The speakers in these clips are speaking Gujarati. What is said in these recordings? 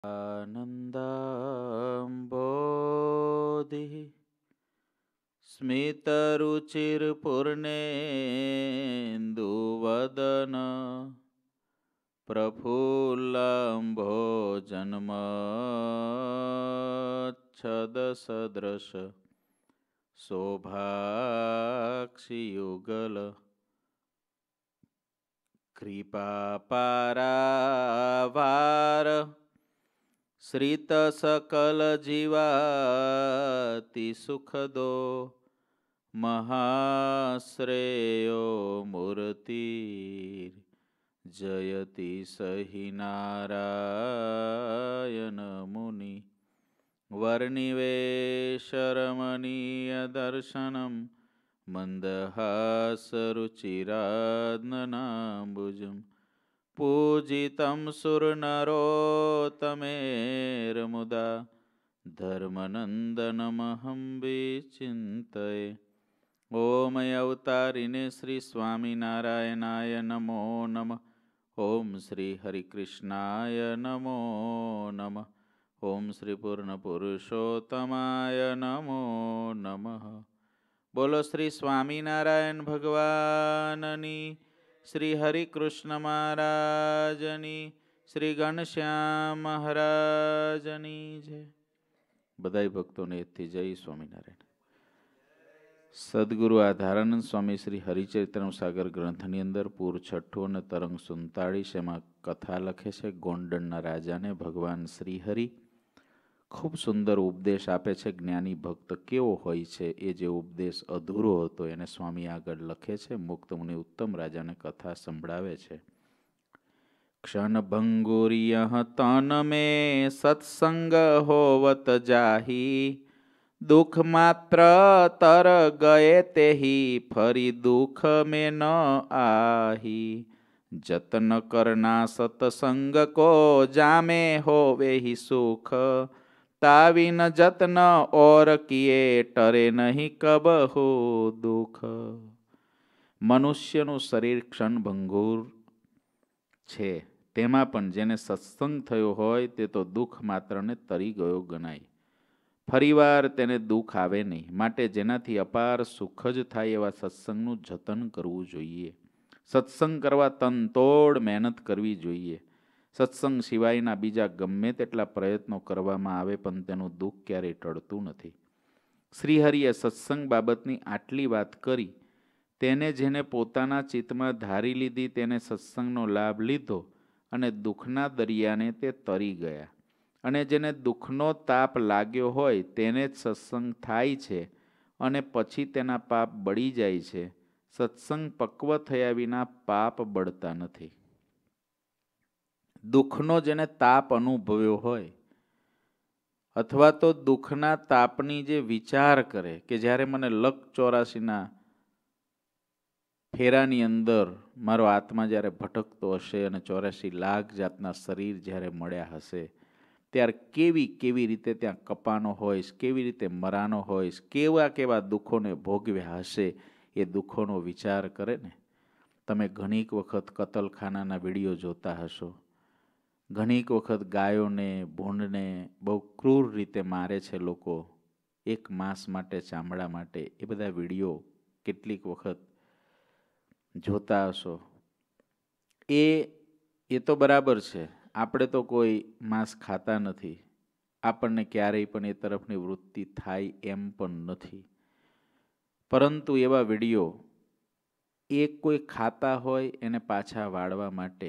आनन्दाम्बोधिः स्मितरुचिर्पूर्णेन्दुवदन प्रफुल्लम्भोजन्मच्छदसदृश शोभाक्षियुगल कृपापारावार श्रितसकलजीवाति सुखदो महाश्रेयो मूर्तिर्जयति सहि नारायण मुनि वर्णिवेशरमणीयदर्शनं मन्दहासरुचिरात्मनाम्बुजं पूजितं सुरनरोत्तमेर्मुदा धर्मनन्दनमहं विचिन्तये। ओम अवतारिणे श्री स्वामिनारायणाय नमो नमः। ओम श्री हरिकृष्णाय नमो नमः। ओम श्री पूर्ण पुरुषोत्तमाय नमो नमः। बोलो श्री स्वामिनारायण भगवाननी, श्री हरिकृष्ण महाराजनी, श्री घनश्याम महाराजनी जय। बधाई भक्तों ने जय स्वामिनारायण। સદગુરુ આધારાનંદ સ્વામી શ્રી હરિચરિત્રમ સાગર ગ્રંથની અંદર પૂર છઠ્ઠું અને તરંગ 47 એમાં કથા લખે છે ગોંડલના રાજાને ભગવાન શ્રીહરિ ખૂબ સુંદર ઉપદેશ આપે છે. જ્ઞાની ભક્ત કેવો હોય છે એ જે ઉપદેશ અધૂરો હતો એને સ્વામી આગળ લખે છે. મુક્ત મુનિ ઉત્તમ રાજાને કથા સંભળાવે છે. ક્ષણભંગુર્ય તન મે સત્સંગ હોવત જાહી, दुख मात्र तर गए ते ही फरी दुख में न आही। जतन करना सत्संग को जामे होवे ही सुख, ताविन जतन और किए टरे नहीं कबहु दुख। मनुष्यનું શરીર ક્ષણભંગુર છે, તેમાં પણ જેને સત્સંગ થયો હોય તે તો દુઃખ માત્રને તરી ગયો ગણાય. ફરીવાર તેને દુઃખ આવે નહીં. માટે જેનાથી અપાર સુખ જ થાય એવા સત્સંગનું જતન કરવું જોઈએ. સત્સંગ કરવા તનતોડ મહેનત કરવી જોઈએ. સત્સંગ સિવાયના બીજા ગમે તેટલા પ્રયત્નો કરવામાં આવે પણ તેનું દુઃખ ક્યારેય ટળતું નથી. શ્રીહરિએ સત્સંગ બાબતની આટલી વાત કરી. તેને જેને પોતાના ચિત્તમાં ધારી લીધી તેને સત્સંગનો લાભ લીધો અને દુઃખના દરિયાને તે તરી ગયા. અને જેને દુઃખનો તાપ લાગ્યો હોય તેને જ સત્સંગ થાય છે અને પછી તેના પાપ બળી જાય છે. સત્સંગ પક્વ થયા વિના પાપ બળતા નથી. દુઃખનો જેને તાપ અનુભવ્યો હોય અથવા તો દુઃખના તાપની જે વિચાર કરે કે જ્યારે મને લક 84ના ફેરાની અંદર મારો આત્મા જ્યારે ભટકતો હશે અને 84 લાખ જાતના શરીર જ્યારે મળ્યા હશે ત્યારે કેવી રીતે ત્યાં કપાનો હોઈશ, કેવી રીતે મરાનો હોઈશ, કેવા દુઃખોને ભોગવ્યા હશે એ દુઃખોનો વિચાર કરે ને. તમે ઘણીક વખત કતલખાનાના વિડીયો જોતા હશો. ઘણીક વખત ગાયોને ભૂંડને બહુ ક્રૂર રીતે મારે છે લોકો, એક માંસ માટે, ચામડા માટે. એ બધા વિડીયો કેટલીક વખત જોતા હશો. એ તો બરાબર છે. આપણે તો કોઈ માંસ ખાતા નથી, આપણને ક્યારેય પણ એ તરફની વૃત્તિ થાય એમ પણ નથી. પરંતુ એવા વિડીયો કોઈ ખાતા હોય એને પાછા વાળવા માટે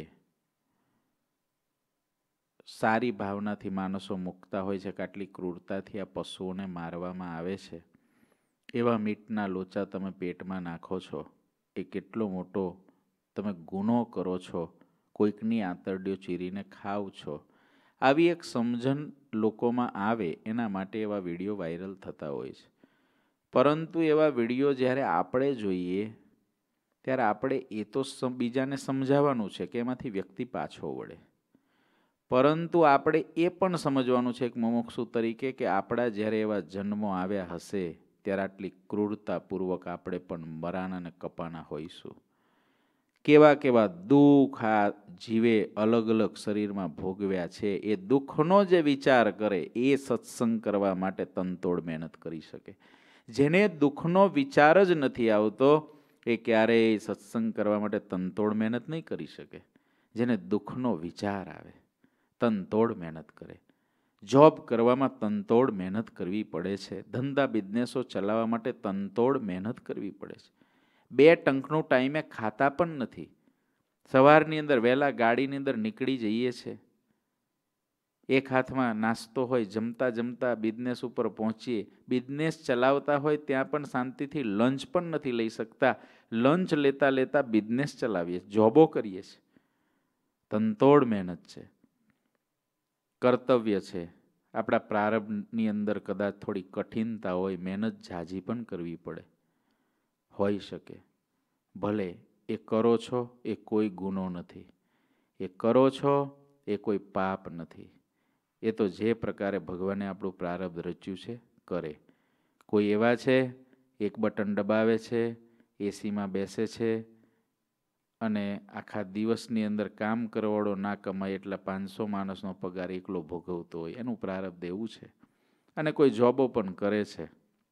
સારી ભાવનાથી માણસો મૂકતા હોય છે કે આટલી ક્રૂરતાથી આ પશુઓને મારવામાં આવે છે. એવા મીટના લોચા તમે પેટમાં નાખો છો એ કેટલો મોટો તમે ગુનો કરો છો. કોઈકની આંતરડીઓ ચીરીને ખાવ છો. આવી એક સમજણ લોકોમાં આવે એના માટે એવા વિડીયો વાયરલ થતા હોય છે. પરંતુ એવા વિડીયો જ્યારે આપણે જોઈએ ત્યારે આપણે એ તો બીજાને સમજાવવાનું છે કે એમાંથી વ્યક્તિ પાછો વળે. પરંતુ આપણે એ પણ સમજવાનું છે એક મુમુક્ષુ તરીકે કે આપણા જ્યારે એવા જન્મો આવ્યા હશે ત્યારે આટલી ક્રૂરતાપૂર્વક આપણે પણ મરાના અને કપાના હોઈશું. કેવા કેવા દુઃખ આ જીવે અલગ અલગ શરીરમાં ભોગવ્યા છે, એ દુઃખનો જે વિચાર કરે એ સત્સંગ કરવા માટે તનતોડ મહેનત કરી શકે. જેને દુઃખનો વિચાર જ નથી આવતો એ ક્યારેય સત્સંગ કરવા માટે તનતોડ મહેનત નહીં કરી શકે. જેને દુઃખનો વિચાર આવે તનતોડ મહેનત કરે. જોબ કરવામાં તનતોડ મહેનત કરવી પડે છે. ધંધા બિઝનેસો ચલાવવા માટે તનતોડ મહેનત કરવી પડે છે. 2 ટંકનું ટાઈમે ખાતા પણ નથી. સવારની અંદર વહેલા ગાડીની અંદર નીકળી જઈએ છે, એક હાથમાં નાસ્તો હોય, જમતા જમતા બિઝનેસ ઉપર પહોંચીએ. બિઝનેસ ચલાવતા હોય ત્યાં પણ શાંતિથી લંચ પણ નથી લઈ શકતા. લંચ લેતા લેતા બિઝનેસ ચલાવીએ, જોબો કરીએ છીએ. તનતોડ મહેનત છે, કર્તવ્ય છે. આપણા પ્રારંભની અંદર કદાચ થોડી કઠિનતા હોય, મહેનત ઝાઝી પણ કરવી પડે, હોઈ શકે. ભલે એ કરો છો એ કોઈ ગુનો નથી, એ કરો છો એ કોઈ પાપ નથી. એ તો જે પ્રકારે ભગવાને આપણું પ્રારબ્ધ રચ્યું છે કરે. કોઈ એવા છે એક બટન દબાવે છે, એસીમાં બેસે છે અને આખા દિવસની અંદર કામ કરવાળો ના કમાય એટલા 500 માણસનો પગાર એકલો ભોગવતો હોય, એનું પ્રારબ્ધ એવું છે. અને કોઈ જોબો પણ કરે છે,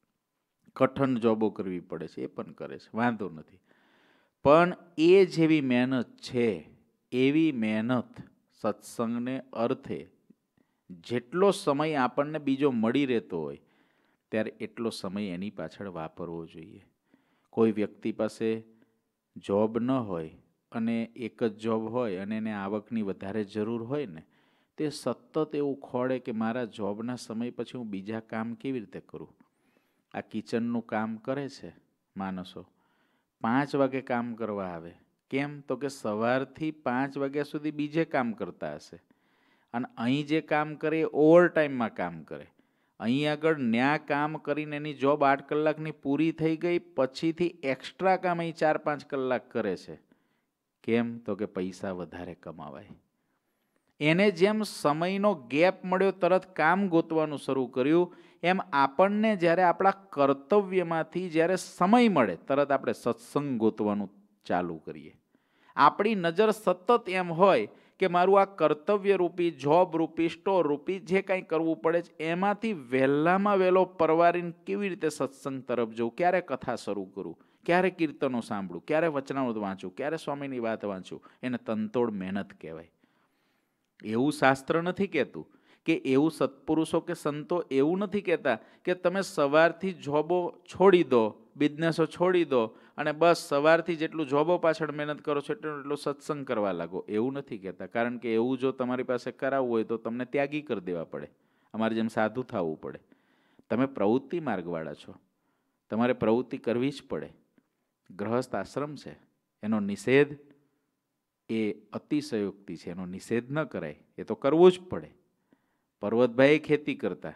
કઠણ જોબો કરવી પડે છે, એ પણ કરે છે, વાંધો નથી. પણ એ જેવી મહેનત છે એવી મહેનત સત્સંગને અર્થે જેટલો સમય આપણને બીજો મળી રહેતો હોય ત્યારે એટલો સમય એની પાછળ વાપરવો જોઈએ. કોઈ વ્યક્તિ પાસે જોબ ન હોય અને એક જ જોબ હોય અને એને આવકની વધારે જરૂર હોય ને, તે સતત એવું ખોળે કે મારા જોબના સમય પછી હું બીજા કામ કેવી રીતે કરું. આ કિચનનું કામ કરે છે માણસો, 5 વાગે કામ કરવા આવે. કેમ? તો કે સવારથી 5 વાગ્યા સુધી બીજે કામ કરતા હશે અને અહીં જે કામ કરે એ ઓવર ટાઈમમાં કામ કરે. અહીં આગળ ન્યા કામ કરીને એની જોબ 8 કલાકની પૂરી થઈ ગઈ, પછીથી એક્સ્ટ્રા કામ અહીં 4-5 કલાક કરે છે. કેમ? તો કે પૈસા વધારે કમાવાય. એને જેમ સમયનો ગેપ મળ્યો તરત કામ ગોતવાનું શરૂ કર્યું, એમ આપણને જ્યારે આપણા કર્તવ્યમાંથી જ્યારે સમય મળે તરત આપણે સત્સંગ ગોતવાનું ચાલુ કરીએ. આપણી નજર સતત એમ હોય કે મારું આ કર્તવ્ય રૂપી, જોબ રૂપી, સ્ટોર રૂપી જે કાંઈ કરવું પડે છે એમાંથી વહેલામાં વહેલો પરવારીને કેવી રીતે સત્સંગ તરફ જવું, ક્યારે કથા શરૂ કરું, ક્યારે કીર્તનો સાંભળું, ક્યારે વચનામૃત વાંચું, ક્યારે સ્વામીની વાત વાંચું. એને તનતોડ મહેનત કહેવાય. એવું શાસ્ત્ર નથી કહેતું કે એવું સત્પુરુષો કે સંતો એવું નથી કહેતા કે તમે સવારથી જોબો છોડી દો, બિઝનેસો છોડી દો અને બસ સવારથી જેટલું જોબો પાછળ મહેનત કરો છો એટલું સત્સંગ કરવા લાગો. એવું નથી કહેતા. કારણ કે એવું જો તમારી પાસે કરાવવું હોય તો તમને ત્યાગી કરી દેવા પડે, અમારે જેમ સાધુ થવું પડે. તમે પ્રવૃત્તિ માર્ગવાળા છો, તમારે પ્રવૃત્તિ કરવી જ પડે. ગૃહસ્થ આશ્રમ છે, એનો નિષેધ એ અતિશયોક્તિ છે, એનો નિષેધ ન કરાય, એ તો કરવું જ પડે. પર્વતભાઈ ખેતી કરતા,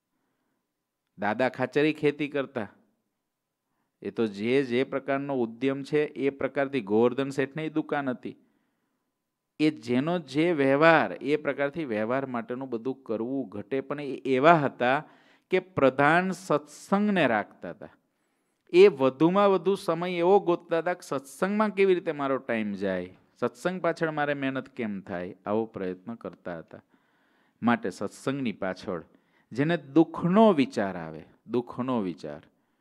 દાદા ખાચરી ખેતી કરતા, એ તો જે પ્રકારનો ઉદ્યમ છે એ પ્રકારથી ગોવર્ધન શેઠની દુકાન હતી. એ જેનો જે વ્યવહાર એ પ્રકારથી વ્યવહાર માટેનું બધું કરવું ઘટે. પણ એ એવા હતા કે પ્રધાન સત્સંગને રાખતા હતા. એ વધુમાં વધુ સમય એવો ગોતતા હતા કે સત્સંગમાં કેવી રીતે મારો ટાઈમ જાય, સત્સંગ પાછળ મારે મહેનત કેમ થાય, આવો પ્રયત્ન કરતા હતા. માટે સત્સંગની પાછળ જેને દુઃખનો વિચાર આવે, દુઃખનો વિચાર,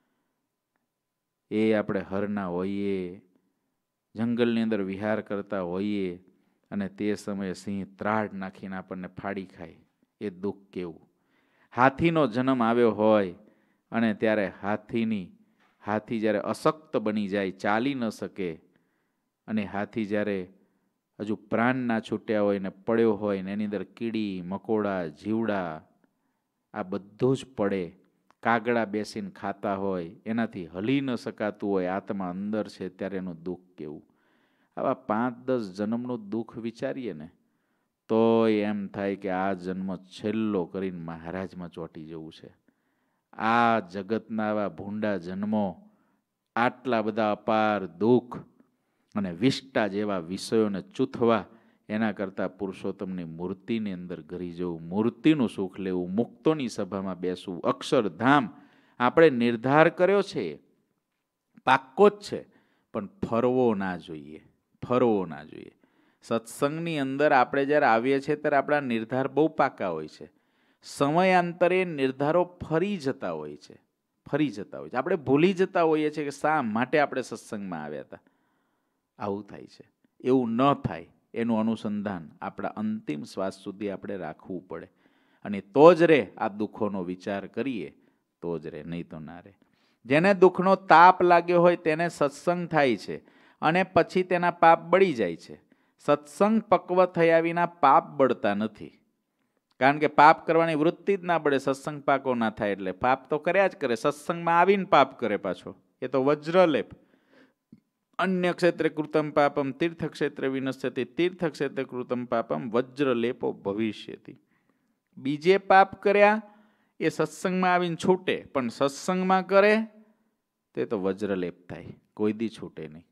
એ આપણે હરના હોઈએ, જંગલની અંદર વિહાર કરતા હોઈએ અને તે સમયે સિંહ ત્રાડ નાખીને આપણને ફાડી ખાય, એ દુઃખ કેવું. હાથીનો જન્મ આવ્યો હોય અને ત્યારે હાથી જ્યારે અશક્ત બની જાય, ચાલી ન શકે, અને હાથી જ્યારે હજુ પ્રાણ ના છૂટ્યા હોય ને પડ્યો હોય ને એની અંદર કીડી મકોડા જીવડા આ બધું જ પડે, કાગડા બેસીને ખાતા હોય, એનાથી હલી ન શકાતું હોય, આત્મા અંદર છે, ત્યારે એનું દુઃખ કેવું. આવા 5-10 જન્મનું દુઃખ વિચારીએ ને તો એમ થાય કે આ જન્મ છેલ્લો કરીને મહારાજમાં ચોંટી જવું છે. આ જગતના આવા ભૂંડા જન્મો, આટલા બધા અપાર દુઃખ અને વિષ્ટા જેવા વિષયોને ચૂથવા, એના કરતાં પુરુષોત્તમની મૂર્તિની અંદર ઘરી જવું, મૂર્તિનું સુખ લેવું, મુક્તોની સભામાં બેસવું, અક્ષરધામ આપણે નિર્ધાર કર્યો છે, પાક્કો જ છે, પણ ફરવો ના જોઈએ. ફરવો ના જોઈએ. સત્સંગની અંદર આપણે જ્યારે આવીએ છીએ ત્યારે આપણા નિર્ધાર બહુ પાકા હોય છે. સમયાંતરે નિર્ધારો ફરી જતા હોય છે. આપણે ભૂલી જતા હોઈએ છીએ કે શા માટે આપણે સત્સંગમાં આવ્યા હતા. આવું થાય છે. એવું ન થાય એનું અનુસંધાન આપણા અંતિમ શ્વાસ સુધી આપણે રાખવું પડે. અને તો જ રે આ દુઃખોનો વિચાર કરીએ તો જ રે, નહીં તો ના રે. જેને દુઃખનો તાપ લાગ્યો હોય તેને સત્સંગ થાય છે અને પછી તેના પાપ બળી જાય છે. સત્સંગ પક્વ થયા વિના પાપ બળતા નથી. કારણ કે પાપ કરવાની વૃત્તિ જ ના બળે, સત્સંગ પાકો ના થાય એટલે. પાપ તો કર્યા જ કરે, સત્સંગમાં આવીને પાપ કરે પાછો. એ તો વજ્રલેપ. અન્ય ક્ષેત્રે કૃતમ પાપમ તીર્થ ક્ષેત્રે વિનશ્યતિ, તીર્થ ક્ષેત્રે કૃતમ પાપમ વજ્રલેપો ભવિષ્યતિ. બીજે પાપ કર્યા એ સત્સંગમાં આવીને છૂટે, પણ સત્સંગમાં કરે તે તો વજ્રલેપ થાય, કોઈ દી છૂટે નહીં.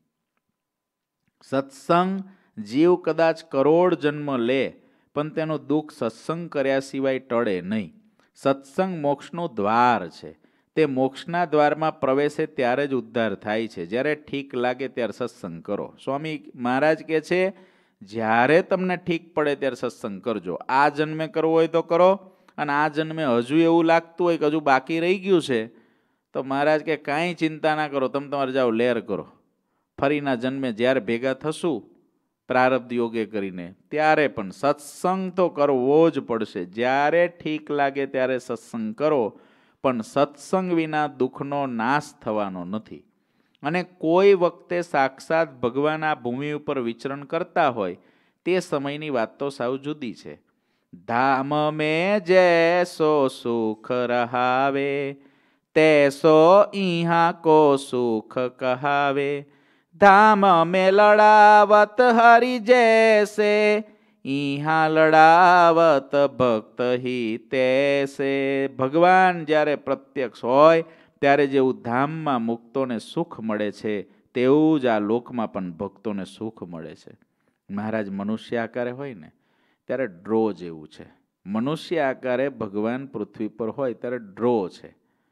સત્સંગ જીવ કદાચ કરોડ જન્મ લે પણ તેનું દુઃખ સત્સંગ કર્યા સિવાય ટળે નહીં. સત્સંગ મોક્ષનું દ્વાર છે. તે મોક્ષના દ્વારમાં પ્રવેશે ત્યારે જ ઉદ્ધાર થાય છે. જ્યારે ઠીક લાગે ત્યારે સત્સંગ કરો. સ્વામી મહારાજ કહે છે, જ્યારે તમને ઠીક પડે ત્યારે સત્સંગ કરજો. આ જન્મે કરવો હોય તો કરો, અને આ જન્મે હજુ એવું લાગતું હોય કે હજુ બાકી રહી ગયું છે તો મહારાજ કે કાંઈ ચિંતા ના કરો, તમે તમારે જાઓ લહેર કરો. ફરીના જન્મે જ્યારે ભેગા થશું પ્રારબ્ધ યોગે કરીને ત્યારે પણ સત્સંગ તો કરવો જ પડશે. જ્યારે ઠીક લાગે ત્યારે સત્સંગ કરો, પણ સત્સંગ વિના દુઃખનો નાશ થવાનો નથી. અને કોઈ વખતે સાક્ષાત ભગવાન આ ભૂમિ ઉપર વિચરણ કરતા હોય તે સમયની વાત તો સાવ જુદી છે. ધામ મેં જૈસો સુખ રહાવે, તૈસો ઈહા કો સુખ કહાવે. ધામ મેં લડાવત હરિ જૈસે, ઈહા લડાવત ભક્ત હી તૈસે. ભગવાન જ્યારે પ્રત્યક્ષ હોય ત્યારે જેવું ધામમાં મુક્તોને સુખ મળે છે તેવું જ આ લોકમાં પણ ભક્તોને સુખ મળે છે. મહારાજ મનુષ્ય આકારે હોય ને ત્યારે ડ્રો જેવું છે. મનુષ્ય આકારે ભગવાન પૃથ્વી પર હોય ત્યારે ડ્રો છે.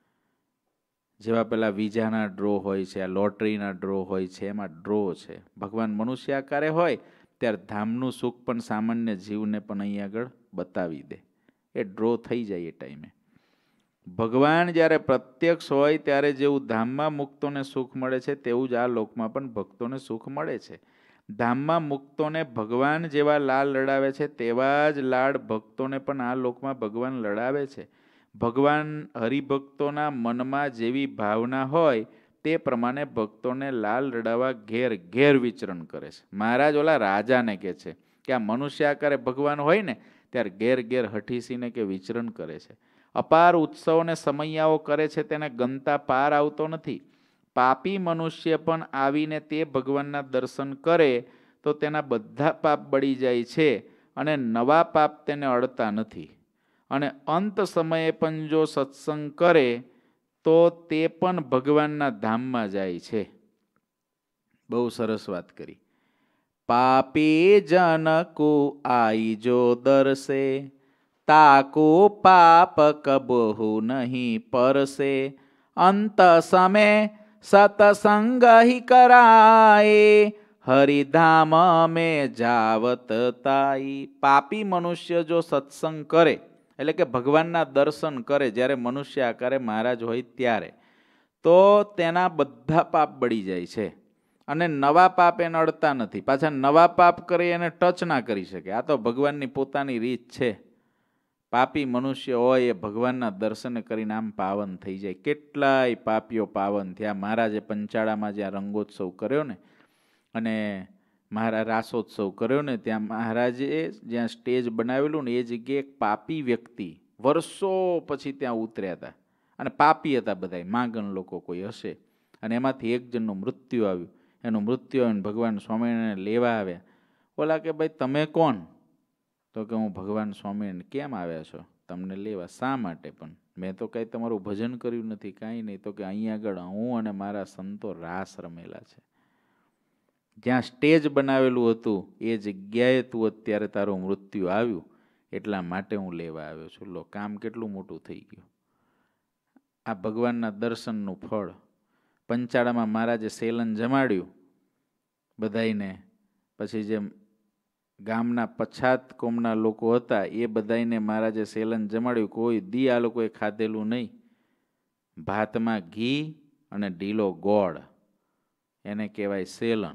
જેવા પેલા વિઝાના ડ્રો હોય છે, આ લોટરીના ડ્રો હોય છે, એમાં ડ્રો છે. ભગવાન મનુષ્ય આકારે હોય ત્યારે ધામનું સુખ પણ સામાન્ય જીવને પણ અહીં આગળ બતાવી દે. એ ડ્રો થઈ જાય એ ટાઈમે. ભગવાન જ્યારે પ્રત્યક્ષ હોય ત્યારે જેવું ધામમાં મુક્તોને સુખ મળે છે તેવું જ આ લોકમાં પણ ભક્તોને સુખ મળે છે. ધામમાં મુક્તોને ભગવાન જેવા લાડ લડાવે છે તેવા જ લાડ ભક્તોને પણ આ લોકમાં ભગવાન લડાવે છે. ભગવાન હરિભક્તોના મનમાં જેવી ભાવના હોય તે પ્રમાણે ભક્તોને લાલ લડાવવા ઘેર ઘેર વિચરણ કરે છે. મહારાજ ઓલા રાજાને કહે છે કે આ મનુષ્ય આકારે ભગવાન હોય ને ત્યારે ઘેર ઘેર હઠીસીને કે વિચરણ કરે છે. અપાર ઉત્સવને સમૈયાઓ કરે છે, તેને ગણતા પાર આવતો નથી. પાપી મનુષ્ય પણ આવીને તે ભગવાનના દર્શન કરે તો તેના બધા પાપ બળી જાય છે અને નવા પાપ તેને અડતા નથી. અને અંત સમયે પણ જો સત્સંગ કરે તો તે પણ ભગવાનના ધામમાં જાય છે. બહુ સરસ વાત કરી. પાપી જનકુ આઈ જો દર્શે, તાકુ પાપ કબહુ નહીં પરસે. અંત સમે સતસંગ હિ કરાય, હરિધામ મેં જાવત તાઈ. પાપી મનુષ્ય જો સત્સંગ કરે એટલે કે ભગવાનના દર્શન કરે જ્યારે મનુષ્ય આકારે મહારાજ હોય ત્યારે, તો તેના બધા પાપ બળી જાય છે અને નવા પાપ એને અડતા નથી. પાછા નવા પાપ કરી એને ટચ ના કરી શકે. આ તો ભગવાનની પોતાની રીત છે. પાપી મનુષ્ય હોય એ ભગવાનના દર્શન કરીને આમ પાવન થઈ જાય. કેટલાય પાપીઓ પાવન થયા. મહારાજે પંચાળામાં જ્યાં રંગોત્સવ કર્યો ને અને મહારાજ રાસોત્સવ કર્યો ને ત્યાં મહારાજે જ્યાં સ્ટેજ બનાવેલું ને એ જગ્યાએ એક પાપી વ્યક્તિ વર્ષો પછી ત્યાં ઉતર્યા હતા અને પાપી હતા બધા, માંગણ લોકો કોઈ હશે, અને એમાંથી એક જણનું મૃત્યુ આવ્યું. એનું મૃત્યુ આવીને ભગવાન સ્વામિનારાયણ લેવા આવ્યા. ઓલા કે ભાઈ તમે કોણ? તો કે હું ભગવાન સ્વામિનારાયણ. કેમ આવ્યા છો? તમને લેવા. શા માટે? પણ મેં તો કાંઈ તમારું ભજન કર્યું નથી, કાંઈ નહીં. તો કે અહીંયા આગળ હું અને મારા સંતો રાસ રમેલા છે. જ્યાં સ્ટેજ બનાવેલું હતું એ જગ્યાએ તું અત્યારે તારું મૃત્યુ આવ્યું એટલા માટે હું લેવા આવ્યો છું. લો, કામ કેટલું મોટું થઈ ગયું. આ ભગવાનના દર્શનનું ફળ. પંચાળામાં મહારાજે સેલન જમાડ્યું બધાઈને પછી જે ગામના પછાત કોમના લોકો હતા એ બધાને મહારાજે સેલન જમાડ્યું. કોઈ દી આ લોકોએ ખાધેલું નહીં. ભાતમાં ઘી અને ઢીલો ગોળ, એને કહેવાય સેલન.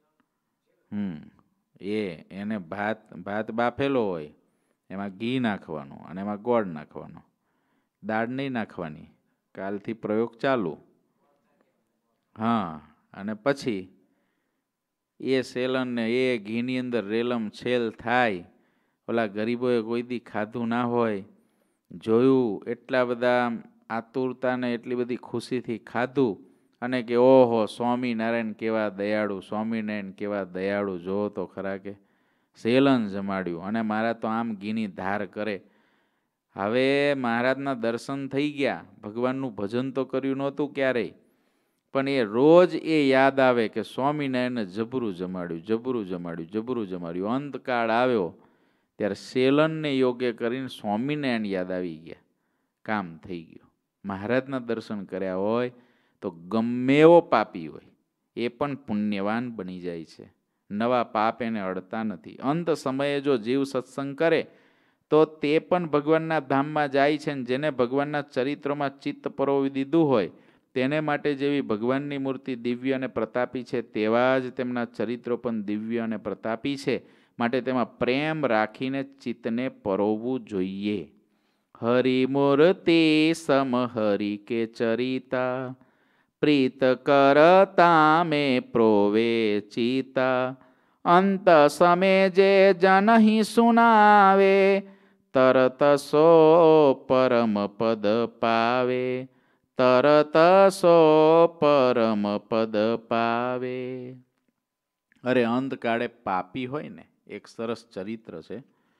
એને ભાત બાફેલો હોય, એમાં ઘી નાખવાનું અને એમાં ગોળ નાખવાનો, દાળ નહીં નાખવાની. કાલથી પ્રયોગ ચાલુ. હા, અને પછી એ સેલન ને એ ઘીની અંદર રેલમ છેલ થાય. ઓલા ગરીબોએ કોઈ દી ખાધું ના હોય, જોયું, એટલા બધા આતુરતા ને એટલી બધી ખુશીથી ખાધું અને કે ઓહો સ્વામિનારાયણ કેવા દયાળુ, સ્વામિનારાયણ કેવા દયાળુ, જો તો ખરા કે સેલન જમાડ્યું. અને મહારાજ તો આમ ઘીની ધાર કરે. હવે મહારાજના દર્શન થઈ ગયા, ભગવાનનું ભજન તો કર્યું નહોતું ક્યારેય, પણ એ રોજ એ યાદ આવે કે સ્વામિનારાયણને જબરું જમાડ્યું, જબરું જમાડ્યું, જબરું જમાડ્યું. અંતકાળ આવ્યો ત્યારે સેલનને યોગ્ય કરીને સ્વામિનારાયણ યાદ આવી ગયા. કામ થઈ ગયું. મહારાજના દર્શન કર્યા હોય તો ગમે એવો પાપી હોય એ પણ પુણ્યવાન બની જાય છે. નવા પાપ એને અડતા નથી. અંત સમયે જો જીવ સત્સંગ કરે તો તે પણ ભગવાનના ધામમાં જાય છે. જેને ભગવાનના ચરિત્રમાં ચિત્ત પરોવી દીધું હોય તેને માટે જેવી ભગવાનની મૂર્તિ દિવ્ય અને પ્રતાપી છે, તેવા જ તેમના ચરિત્રો પણ દિવ્ય અને પ્રતાપી છે. માટે તેમાં પ્રેમ રાખીને ચિત્તને પરોવવું જોઈએ. હરિમૂર્તિ સમ હરિ કે ચરિતા, પ્રીત કરતા મે પ્રોવે ચિતા. અંત સમે જે જનહિ સુનાવે, તરત સો પરમ પદ પાવે, તરત સો પરમ પદ પાવે. અરે અંતકાળે પાપી હોય ને, એક સરસ ચરિત્ર છે.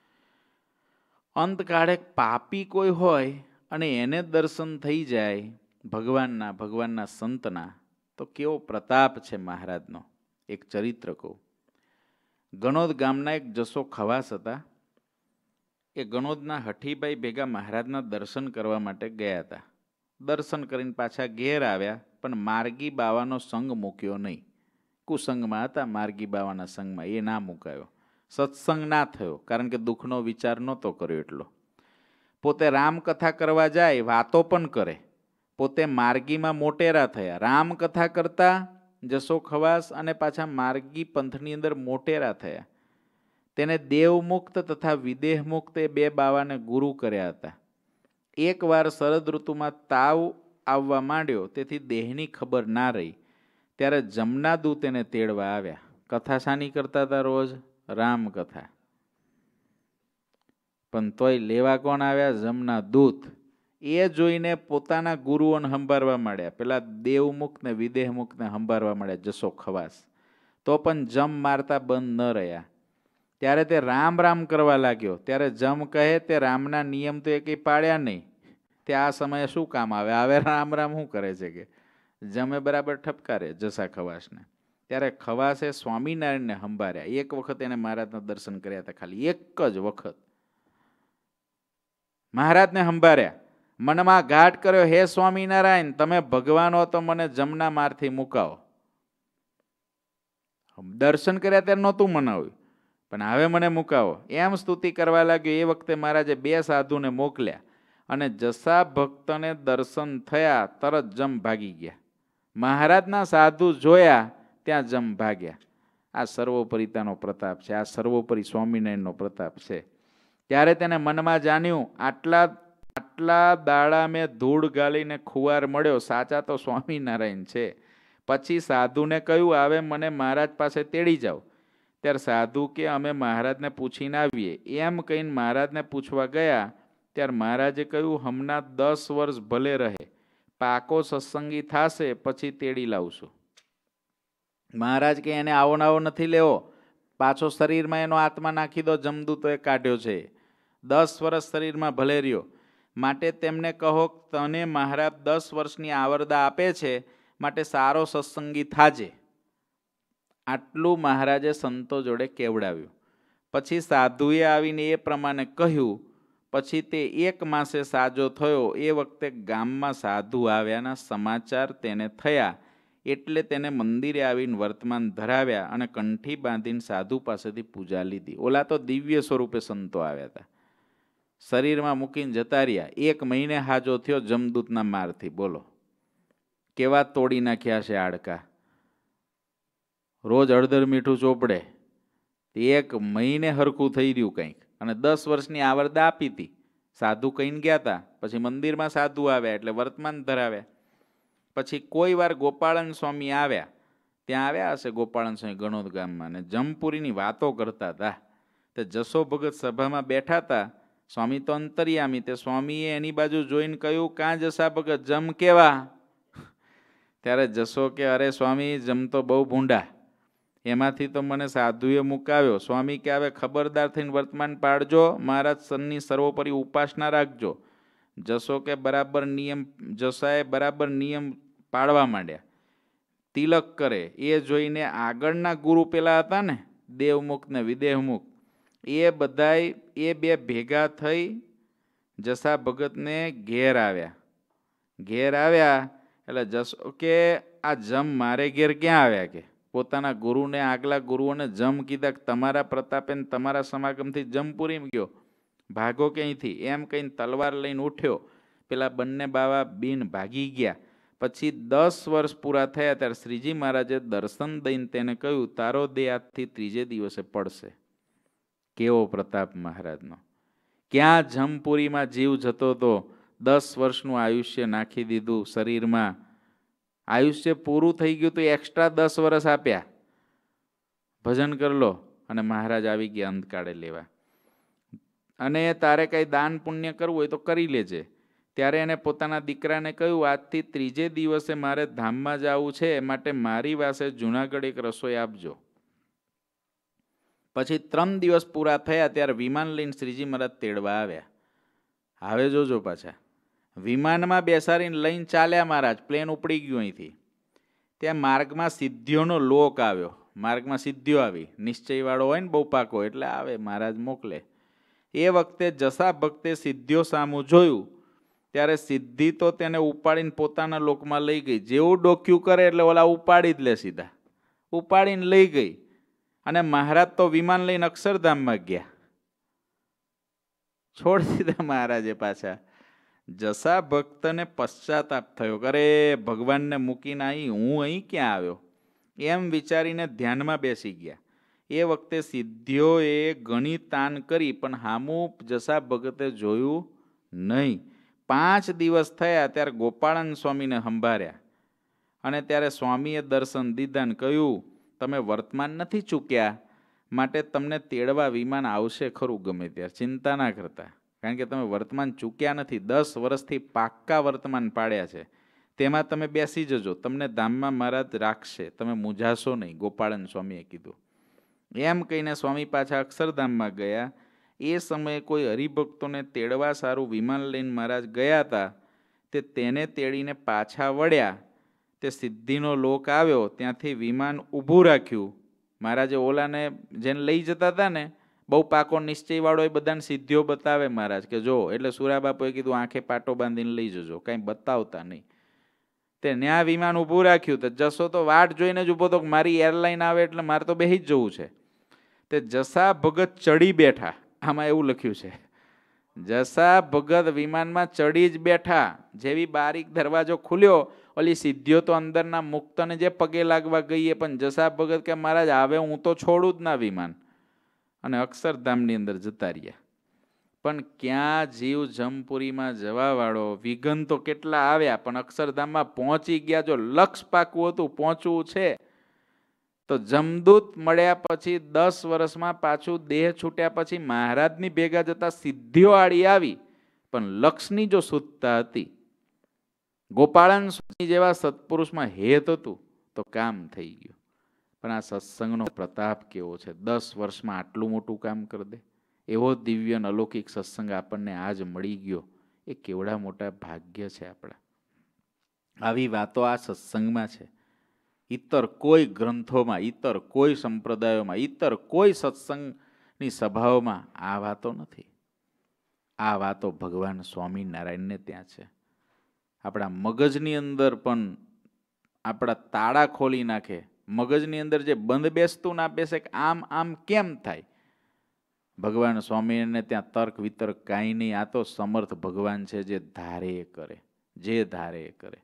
અંતકાળે પાપી કોઈ હોય અને એને દર્શન થઈ જાય ભગવાનના સંતના, તો કેવો પ્રતાપ છે મહારાજનો. એક ચરિત્ર કહું. ગણોદ ગામના એક જસો ખવાસ હતા. એ ગણોદના હઠીભાઈ ભેગા મહારાજના દર્શન કરવા માટે ગયા હતા. દર્શન કરીને પાછા ઘેર આવ્યા, પણ માર્ગી બાવાનો સંગ મૂક્યો નહીં. કુસંગમાં હતા, માર્ગી બાવાના સંગમાં એ ના મુકાયો. સત્સંગ ના થયો, કારણ કે દુઃખનો વિચાર નહોતો કર્યો એટલો. પોતે રામકથા કરવા જાય, વાતો પણ કરે. પોતે માર્ગીમાં મોટેરા થયા. રામકથા કરતા જસો ખવાસ અને પાછા માર્ગી પંથની અંદર મોટેરા થયા. તેને દેવમુક્ત તથા વિદેહમુક્ત એ બે બાવાને ગુરુ કર્યા હતા. એકવાર શરદ ઋતુમાં તાવ આવવા માંડ્યો, તેથી દેહની ખબર ના રહી. ત્યારે જમનાદૂત એને તેડવા આવ્યા. કથા શાની કરતા હતા? રોજ રામકથા. પણ તોય લેવા કોણ આવ્યા? જમનાદૂત. એ જોઈને પોતાના ગુરુઓને સંભાળવા માંડ્યા. પેલા દેવમુક્ત ને વિદેહમુક્તને સંભાળવા માંડ્યા જસો ખવાસ. તો પણ જમ મારતા બંધ ન રહ્યા. ત્યારે તે રામ રામ કરવા લાગ્યો. ત્યારે જમ કહે તે રામના નિયમ તો એ કંઈ પાળ્યા નહીં. તે આ સમયે શું કામ આવે? હવે રામ રામ શું કરે છે કે? જમે બરાબર ઠપકારે જસા ખવાસને. ત્યારે ખવાસે સ્વામિનારાયણને સંભાળ્યા. એક વખત એને મહારાજના દર્શન કર્યા હતા, ખાલી એક જ વખત મહારાજને સંભાળ્યા. મનમાં ઘાટ કર્યો, હે સ્વામિનારાયણ, તમે ભગવાન હો તો મને જમના મારથી મુકાવો. દર્શન કર્યા ત્યારે નહોતું મનાવ્યું, પણ હવે મને મુકાવો. એમ સ્તુતિ કરવા લાગ્યો. એ વખતે મહારાજે બે સાધુને મોકલ્યા અને જસા ભક્તને દર્શન થયા તરત જમ ભાગી ગયા. મહારાજના સાધુ જોયા ત્યાં જમ ભાગ્યા. આ સર્વોપરિતાનો પ્રતાપ છે. આ સર્વોપરી સ્વામિનારાયણનો પ્રતાપ છે. ત્યારે તેને મનમાં જાણ્યું, આટલા દાડા મેં ધૂળ ગાલીને ખુવાર મળ્યો, સાચા તો સ્વામિનારાયણ છે. પછી સાધુને કહ્યું, હવે મને મહારાજ પાસે તેડી જાઓ. ત્યારે સાધુ કે અમે મહારાજને પૂછીને આવીએ. એમ કહીને મહારાજને પૂછવા ગયા ત્યારે મહારાજે કહ્યું, હમણાં 10 વર્ષ ભલે રહે, પાકો સત્સંગી થશે પછી તેડી લાવશું. મહારાજ કે એને આવો નાવો નથી લેવો, પાછો શરીરમાં એનો આત્મા નાખી દો. જમદૂતોએ કાઢ્યો છે. 10 વર્ષ શરીરમાં ભલે રહ્યો. માટે તેમને કહો, તને મહારાજ 10 વર્ષની આવરદા આપે છે, માટે સારો સત્સંગી થાજે. આટલું મહારાજે સંતો જોડે કેવડાવ્યું. પછી સાધુએ આવીને એ પ્રમાણે કહ્યું. પછી તે 1 માસે સાજો થયો. એ વખતે ગામમાં સાધુ આવ્યાના સમાચાર તેને થયા. એટલે તેને મંદિરે આવીને વર્તમાન ધરાવ્યા અને કંઠી બાંધીને સાધુ પાસેથી પૂજા લીધી. ઓલા તો દિવ્ય સ્વરૂપે સંતો આવ્યા હતા, શરીરમાં મૂકીને જતા રહ્યા. 1 મહિને હાજો થયો જમદૂતના મારથી. બોલો કેવા તોડી નાખ્યા છે હાડકા. રોજ હળદર મીઠું ચોપડે, 1 મહિને હરખું થઈ રહ્યું કંઈક. અને 10 વર્ષની આવરદા આપી હતી. સાધુ કહીને ગયા હતા, પછી મંદિરમાં સાધુ આવ્યા એટલે વર્તમાન ધરાવ્યા. પછી કોઈ વાર ગોપાળન સ્વામી આવ્યા, ત્યાં આવ્યા હશે ગોપાળન સ્વામી ગણોદ ગામમાં, ને જમપુરીની વાતો કરતા હતા. તે જશો ભગત સભામાં બેઠા હતા. સ્વામી તો અંતર્યામી. તે સ્વામીએ એની બાજુ જોઈને કહ્યું, કાં જસા ભગત જમ કેવા? ત્યારે જશો કે અરે સ્વામી, જમ તો બહુ ભૂંડા, એમાંથી તો મને સાધુએ મુકાવ્યો. સ્વામી કે હવે ખબરદાર થઈને વર્તમાન પાડજો, મહારાજ સનની સર્વોપરી ઉપાસના રાખજો. જશો કે બરાબર નિયમ. જસાએ બરાબર નિયમ પાડવા માંડ્યા. તિલક કરે એ જોઈને આગળના ગુરુ પેલા હતા ને, દેવમુખ ને વિદેહમુખ, એ બધાય એ બે ભેગા થઈ જસા ભગતને ઘેર આવ્યા. ઘેર આવ્યા એટલે જશો કે આ જમ મારે ઘેર ક્યાં આવ્યા? કે પોતાના ગુરુને, આગલા ગુરુઓને જમ કીધા કે તમારા પ્રતાપે તમારા સમાગમથી જમપુરી ગયો, ભાગો ક્યાંયથી, એમ કહીને તલવાર લઈને ઉઠ્યો. પેલા બંને બાવા બીન ભાગી ગયા. પછી 10 વર્ષ પૂરા થયા ત્યારે શ્રીજી મહારાજે દર્શન દઈને તેને કહ્યું, તારો દેહ આજથી 3જે દિવસે પડશે. કેવો પ્રતાપ મહારાજનો! ક્યાં જમપુરીમાં જીવ જતો હતો, 10 વર્ષનું આયુષ્ય નાખી દીધું શરીરમાં. આયુષ્ય પૂરું થઈ ગયું તો એક્સ્ટ્રા 10 વર્ષ આપ્યા, ભજન કરી લો. અને મહારાજ આવી ગયા અંતકાળે લેવા. અને તારે કંઈ દાન પુણ્ય કરવું હોય તો કરી લેજે. ત્યારે એને પોતાના દીકરાને કહ્યું, આજથી 3જે દિવસે મારે ધામમાં જવું છે, માટે મારી પાસે જુનાગઢ એક રસોઈ આપજો. પછી 3 દિવસ પૂરા થયા ત્યારે વિમાન લઈને શ્રીજી મહારાજ તેડવા આવ્યા. હવે જોજો પાછા વિમાનમાં બેસાડીને લઈને ચાલ્યા મહારાજ. પ્લેન ઉપડી ગયું અહીંથી. ત્યાં માર્ગમાં સિદ્ધિઓનો લોક આવ્યો. માર્ગમાં સિદ્ધિઓ આવી. નિશ્ચયવાળો હોય ને બહુ પાકો, એટલે આવે મહારાજ મોકલે. એ વખતે જસા ભક્તે સિદ્ધિઓ સામું જોયું ત્યારે સિદ્ધિ તો તેને ઉપાડીને પોતાના લોકમાં લઈ ગઈ. જેવું ડોક્યું કરે એટલે ઓલા ઉપાડી જ લે, સીધા ઉપાડીને લઈ ગઈ. અને મહારાજ તો વિમાન લઈને અક્ષરધામમાં ગયા. છોડી દીધા મહારાજે પાછા. જસા ભક્તને પશ્ચાતાપ થયો, અરે ભગવાનને મૂકીને હું અહીં ક્યાં આવ્યો, એમ વિચારીને ધ્યાનમાં બેસી ગયા. એ વખતે સિદ્ધિઓએ ઘણી તાન કરી, પણ હામું જસા ભગતે જોયું નહીં. 5 દિવસ થયા ત્યારે ગોપાળન સ્વામીને સંભાળ્યા. અને ત્યારે સ્વામીએ દર્શન દીધા ને કહ્યું, તમે વર્તમાન નથી ચૂક્યા, માટે તમને તેડવા વિમાન આવશે ખરું ગમે ત્યારે, ચિંતા ના કરતા. કારણ કે તમે વર્તમાન ચૂક્યા નથી. 10 વર્ષથી પાક્કા વર્તમાન પાડ્યા છે, તેમાં તમે બેસી જજો, તમને ધામમાં મહારાજ રાખશે, તમે મૂંઝાશો નહીં, ગોપાળન સ્વામીએ કીધું. એમ કહીને સ્વામી પાછા અક્ષરધામમાં ગયા. એ સમયે કોઈ હરિભક્તોને તેડવા સારું વિમાન લઈને મહારાજ ગયા હતા. તે તેને તેડીને પાછા વળ્યા. તે સિદ્ધિનો લોક આવ્યો, ત્યાંથી વિમાન ઊભું રાખ્યું. મહારાજે ઓલાને જેને લઈ જતા હતા ને, બહુ પાકો નિશ્ચયવાળો, એ બધાને સિદ્ધિઓ બતાવે મહારાજ કે જો. એટલે સુરાબાપુએ કીધું આંખે પાટો બાંધીને લઈ જજો, કાંઈ બતાવતા નહીં. તે ન્યા વિમાન ઊભું રાખ્યું. તો જશો તો વાટ જોઈને જ ઊભો તો, મારી એરલાઇન આવે એટલે મારે તો બેસી જ જવું છે. તે જસા ભગત ચડી બેઠા. આમાં એવું લખ્યું છે, જસા ભગત વિમાનમાં ચડી જ બેઠા. જેવી બારીક દરવાજો ખુલ્યો, ઓલી સિદ્ધિઓ તો અંદરના મુક્તને જે પગે લાગવા ગઈએ, પણ જસા ભગત કે મહારાજ આવે હું તો છોડું જ ના વિમાન. અને અક્ષરધામની અંદર જતા રહ્યા. પણ ક્યાં જીવ જમપુરીમાં જવા વાળો, વિઘન તો કેટલા આવ્યા, પણ અક્ષરધામમાં પહોંચી ગયા. જો લક્ષ પાકું હતું, પહોંચવું છે, તો જમદૂત મળ્યા પછી 10 વર્ષમાં પાછું દેહ છૂટ્યા પછી મહારાજની ભેગા જતા સિદ્ધિઓ આડી આવી, પણ લક્ષની જો શુદ્ધતા હતી, ગોપાળન સ્વામી જેવા સત્પુરુષમાં હેત હતું, તો કામ થઈ ગયું. પણ આ સત્સંગનો પ્રતાપ કેવો છે! 10 વર્ષમાં આટલું મોટું કામ કરી દે. એવો દિવ્ય અને અલૌકિક સત્સંગ આપણને આજ મળી ગયો, એ કેવડા મોટા ભાગ્ય છે આપણા. આવી વાતો આ સત્સંગમાં છે. ઇતર કોઈ ગ્રંથોમાં, ઇતર કોઈ સંપ્રદાયોમાં, ઇતર કોઈ સત્સંગની સભાઓમાં આ વાતો નથી. આ વાતો ભગવાન સ્વામિનારાયણને ત્યાં છે. આપણા મગજની અંદર પણ આપણા તાળા ખોલી નાખે, મગજની અંદર જે બંધ બેસતું ના બેસે કે આમ આમ કેમ થાય. ભગવાન સ્વામિનારાયણને ત્યાં તર્ક વિતર્ક કાંઈ નહીં. આ તો સમર્થ ભગવાન છે, જે ધારે એ કરે, જે ધારે એ કરે.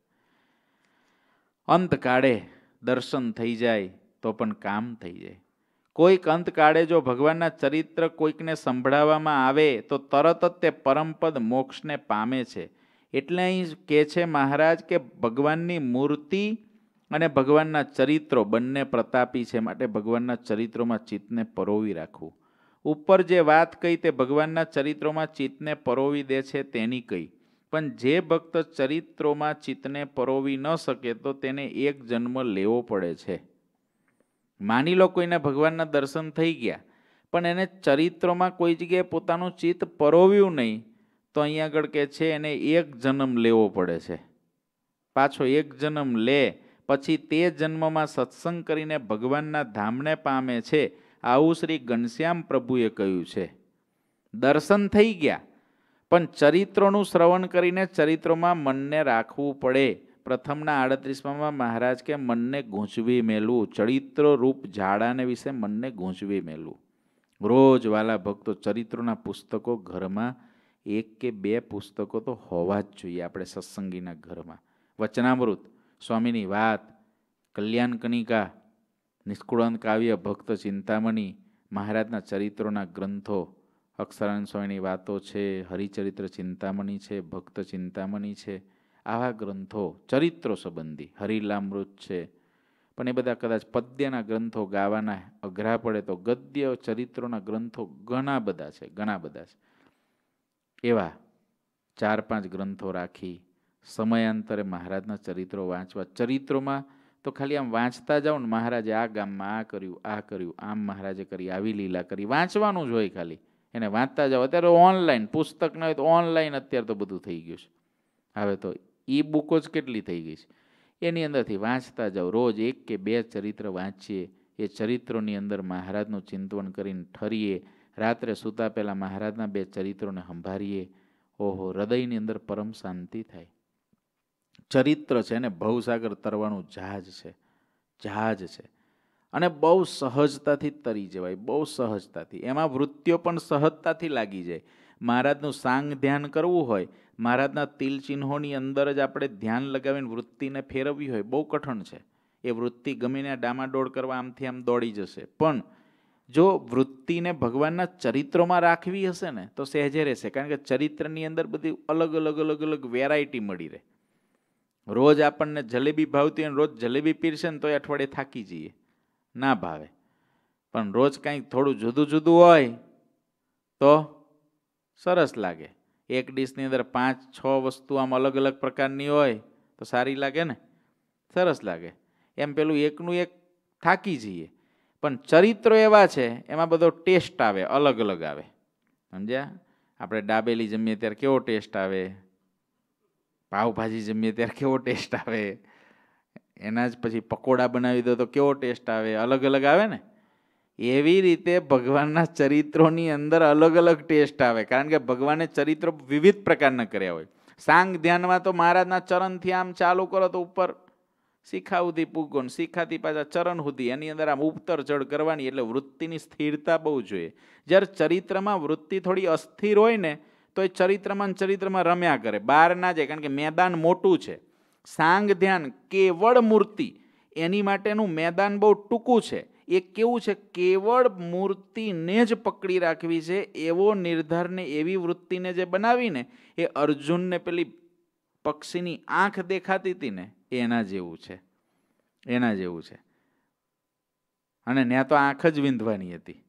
અંતકાળે દર્શન થઈ જાય તો પણ કામ થઈ જાય. કોઈક અંતકાળે જો ભગવાનના ચરિત્ર કોઈકને સંભળાવવામાં આવે તો તરત જ તે પરમપદ મોક્ષને પામે છે. એટલે અહીં કહે છે મહારાજ કે ભગવાનની મૂર્તિ અને ભગવાનના ચરિત્રો બંને પ્રતાપી છે, માટે ભગવાનના ચરિત્રોમાં ચિત્તને પરોવી રાખવું. ઉપર જે વાત કહી તે ભગવાનના ચરિત્રોમાં ચિત્તને પરોવી દે છે તેની કહી. પણ જે ભક્ત ચરિત્રોમાં ચિત્તને પરોવી ન શકે તો તેને એક જન્મ લેવો પડે છે. માની લો કોઈને ભગવાનના દર્શન થઈ ગયા પણ એને ચરિત્રોમાં કોઈ જગ્યાએ પોતાનું ચિત્ત પરોવ્યું નહીં, તો અહીંયા આગળ કે છે એને એક જન્મ લેવો પડે છે. પાછો એક જન્મ લે પછી તે જન્મમાં સત્સંગ કરીને ભગવાનના ધામને પામે છે. આવું શ્રી ઘનશ્યામ પ્રભુએ કહ્યું છે. દર્શન થઈ ગયા પણ ચરિત્રોનું શ્રવણ કરીને ચરિત્રોમાં મનને રાખવું પડે. પ્રથમના 38માં મહારાજ કે મનને ગૂંચવી મેલવું, ચરિત્ર રૂપ ઝાડાને વિશે મનને ગૂંચવી મેલવું. રોજ વાલા ભક્તો ચરિત્રોના પુસ્તકો ઘરમાં 1 કે 2 પુસ્તકો તો હોવા જ જોઈએ આપણે સત્સંગીના ઘરમાં. વચનામૃત, સ્વામીની વાત, કલ્યાણ કનિકા, નિષ્કુળાનંદ કાવ્ય, ભક્ત ચિંતામણી, મહારાજના ચરિત્રોના ગ્રંથો, અક્ષરાનંદ સ્વામીની વાતો છે, હરિચરિત્ર ચિંતામણી છે, ભક્ત ચિંતામણી છે, આવા ગ્રંથો ચરિત્રો સંબંધી, હરિલામૃત છે. પણ એ બધા કદાચ પદ્યના ગ્રંથો ગાવાના અઘરા પડે તો ગદ્ય ચરિત્રોના ગ્રંથો ઘણા બધા છે, ઘણા બધા છે. એવા 4-5 ગ્રંથો રાખી સમયાંતરે મહારાજના ચરિત્રો વાંચવા. ચરિત્રોમાં તો ખાલી આમ વાંચતા જાઓ ને, મહારાજે આ ગામમાં આ કર્યું, આ કર્યું, આમ મહારાજે કરી, આવી લીલા કરી, વાંચવાનું જ હોય ખાલી. એને વાંચતા જાઓ. અત્યારે ઓનલાઈન પુસ્તક ન હોય તો ઓનલાઈન અત્યારે તો બધું થઈ ગયું છે. હવે તો ઈ બુકો જ કેટલી થઈ ગઈ છે. એની અંદરથી વાંચતા જાઓ. રોજ 1 કે 2 ચરિત્ર વાંચીએ. એ ચરિત્રોની અંદર મહારાજનું ચિંતન કરીને ઠરીએ. રાત્રે સૂતા પહેલાં મહારાજના 2 ચરિત્રોને સંભાળીએ. ઓહો, હૃદયની અંદર પરમ શાંતિ થાય. ચરિત્ર છે ને ભવસાગર તરવાનું જહાજ છે, જહાજ છે. અને બહુ સહજતાથી તરી જવાય, બહુ સહજતાથી. એમાં વૃત્તિઓ પણ સહજતાથી લાગી જાય. મહારાજનું સાંગ ધ્યાન કરવું હોય, મહારાજના તિલ ચિહ્નોની અંદર જ આપણે ધ્યાન લગાવીને વૃત્તિને ફેરવવી હોય, બહુ કઠણ છે. એ વૃત્તિ ગમીને ડામાડોળ કરવા આમથી આમ દોડી જશે. પણ જો વૃત્તિને ભગવાનના ચરિત્રોમાં રાખવી હશે ને તો સહેજે રહેશે. કારણ કે ચરિત્રની અંદર બધી અલગ અલગ અલગ અલગ વેરાયટી મળી રહે. રોજ આપણને જલેબી ભાવતી હોય, રોજ જલેબી પીરશે ને તો અઠવાડિયે થાકી જઈએ, ના ભાવે. પણ રોજ કંઈક થોડું જુદું જુદું હોય તો સરસ લાગે. એક ડીશની અંદર 5-6 વસ્તુ આમ અલગ અલગ પ્રકારની હોય તો સારી લાગે ને, સરસ લાગે. એમ પેલું એકનું એક થાકી જઈએ. પણ ચરિત્રો એવા છે એમાં બધો ટેસ્ટ આવે, અલગ અલગ આવે. સમજ્યા? આપણે દાબેલી જમીએ ત્યારે કેવો ટેસ્ટ આવે, પાવભાજી જમીએ ત્યારે કેવો ટેસ્ટ આવે, એના જ પછી પકોડા બનાવી દો તો કેવો ટેસ્ટ આવે, અલગ અલગ આવે ને. એવી રીતે ભગવાનના ચરિત્રોની અંદર અલગ અલગ ટેસ્ટ આવે. કારણ કે ભગવાને ચરિત્રો વિવિધ પ્રકારના કર્યા હોય. સાંગ ધ્યાનમાં તો મહારાજના ચરણથી આમ ચાલુ કરો તો ઉપર શિખા સુધી પૂગો, શિખાથી પાછા ચરણ સુધી, એની અંદર આમ ઉતર ચઢ કરવાની. એટલે વૃત્તિની સ્થિરતા બહુ જોઈએ. જ્યારે ચરિત્રમાં વૃત્તિ થોડી અસ્થિર હોય ને તો એ ચરિત્રમાં રમ્યા કરે, બહાર ના જાય. કારણ કે મેદાન મોટું છે. સાંગ ધ્યાન કેવળ મૂર્તિ, એની માટેનું મેદાન બહુ ટૂંકું છે. એ કેવું છે, કેવળ મૂર્તિને જ પકડી રાખવી છે એવો નિર્ધારને એવી વૃત્તિને જે બનાવીને એ અર્જુનને પેલી પક્ષીની આંખ દેખાતી હતી ને એના જેવું છે, એના જેવું છે. અને ત્યાં તો આંખ જ વિંધવાની હતી.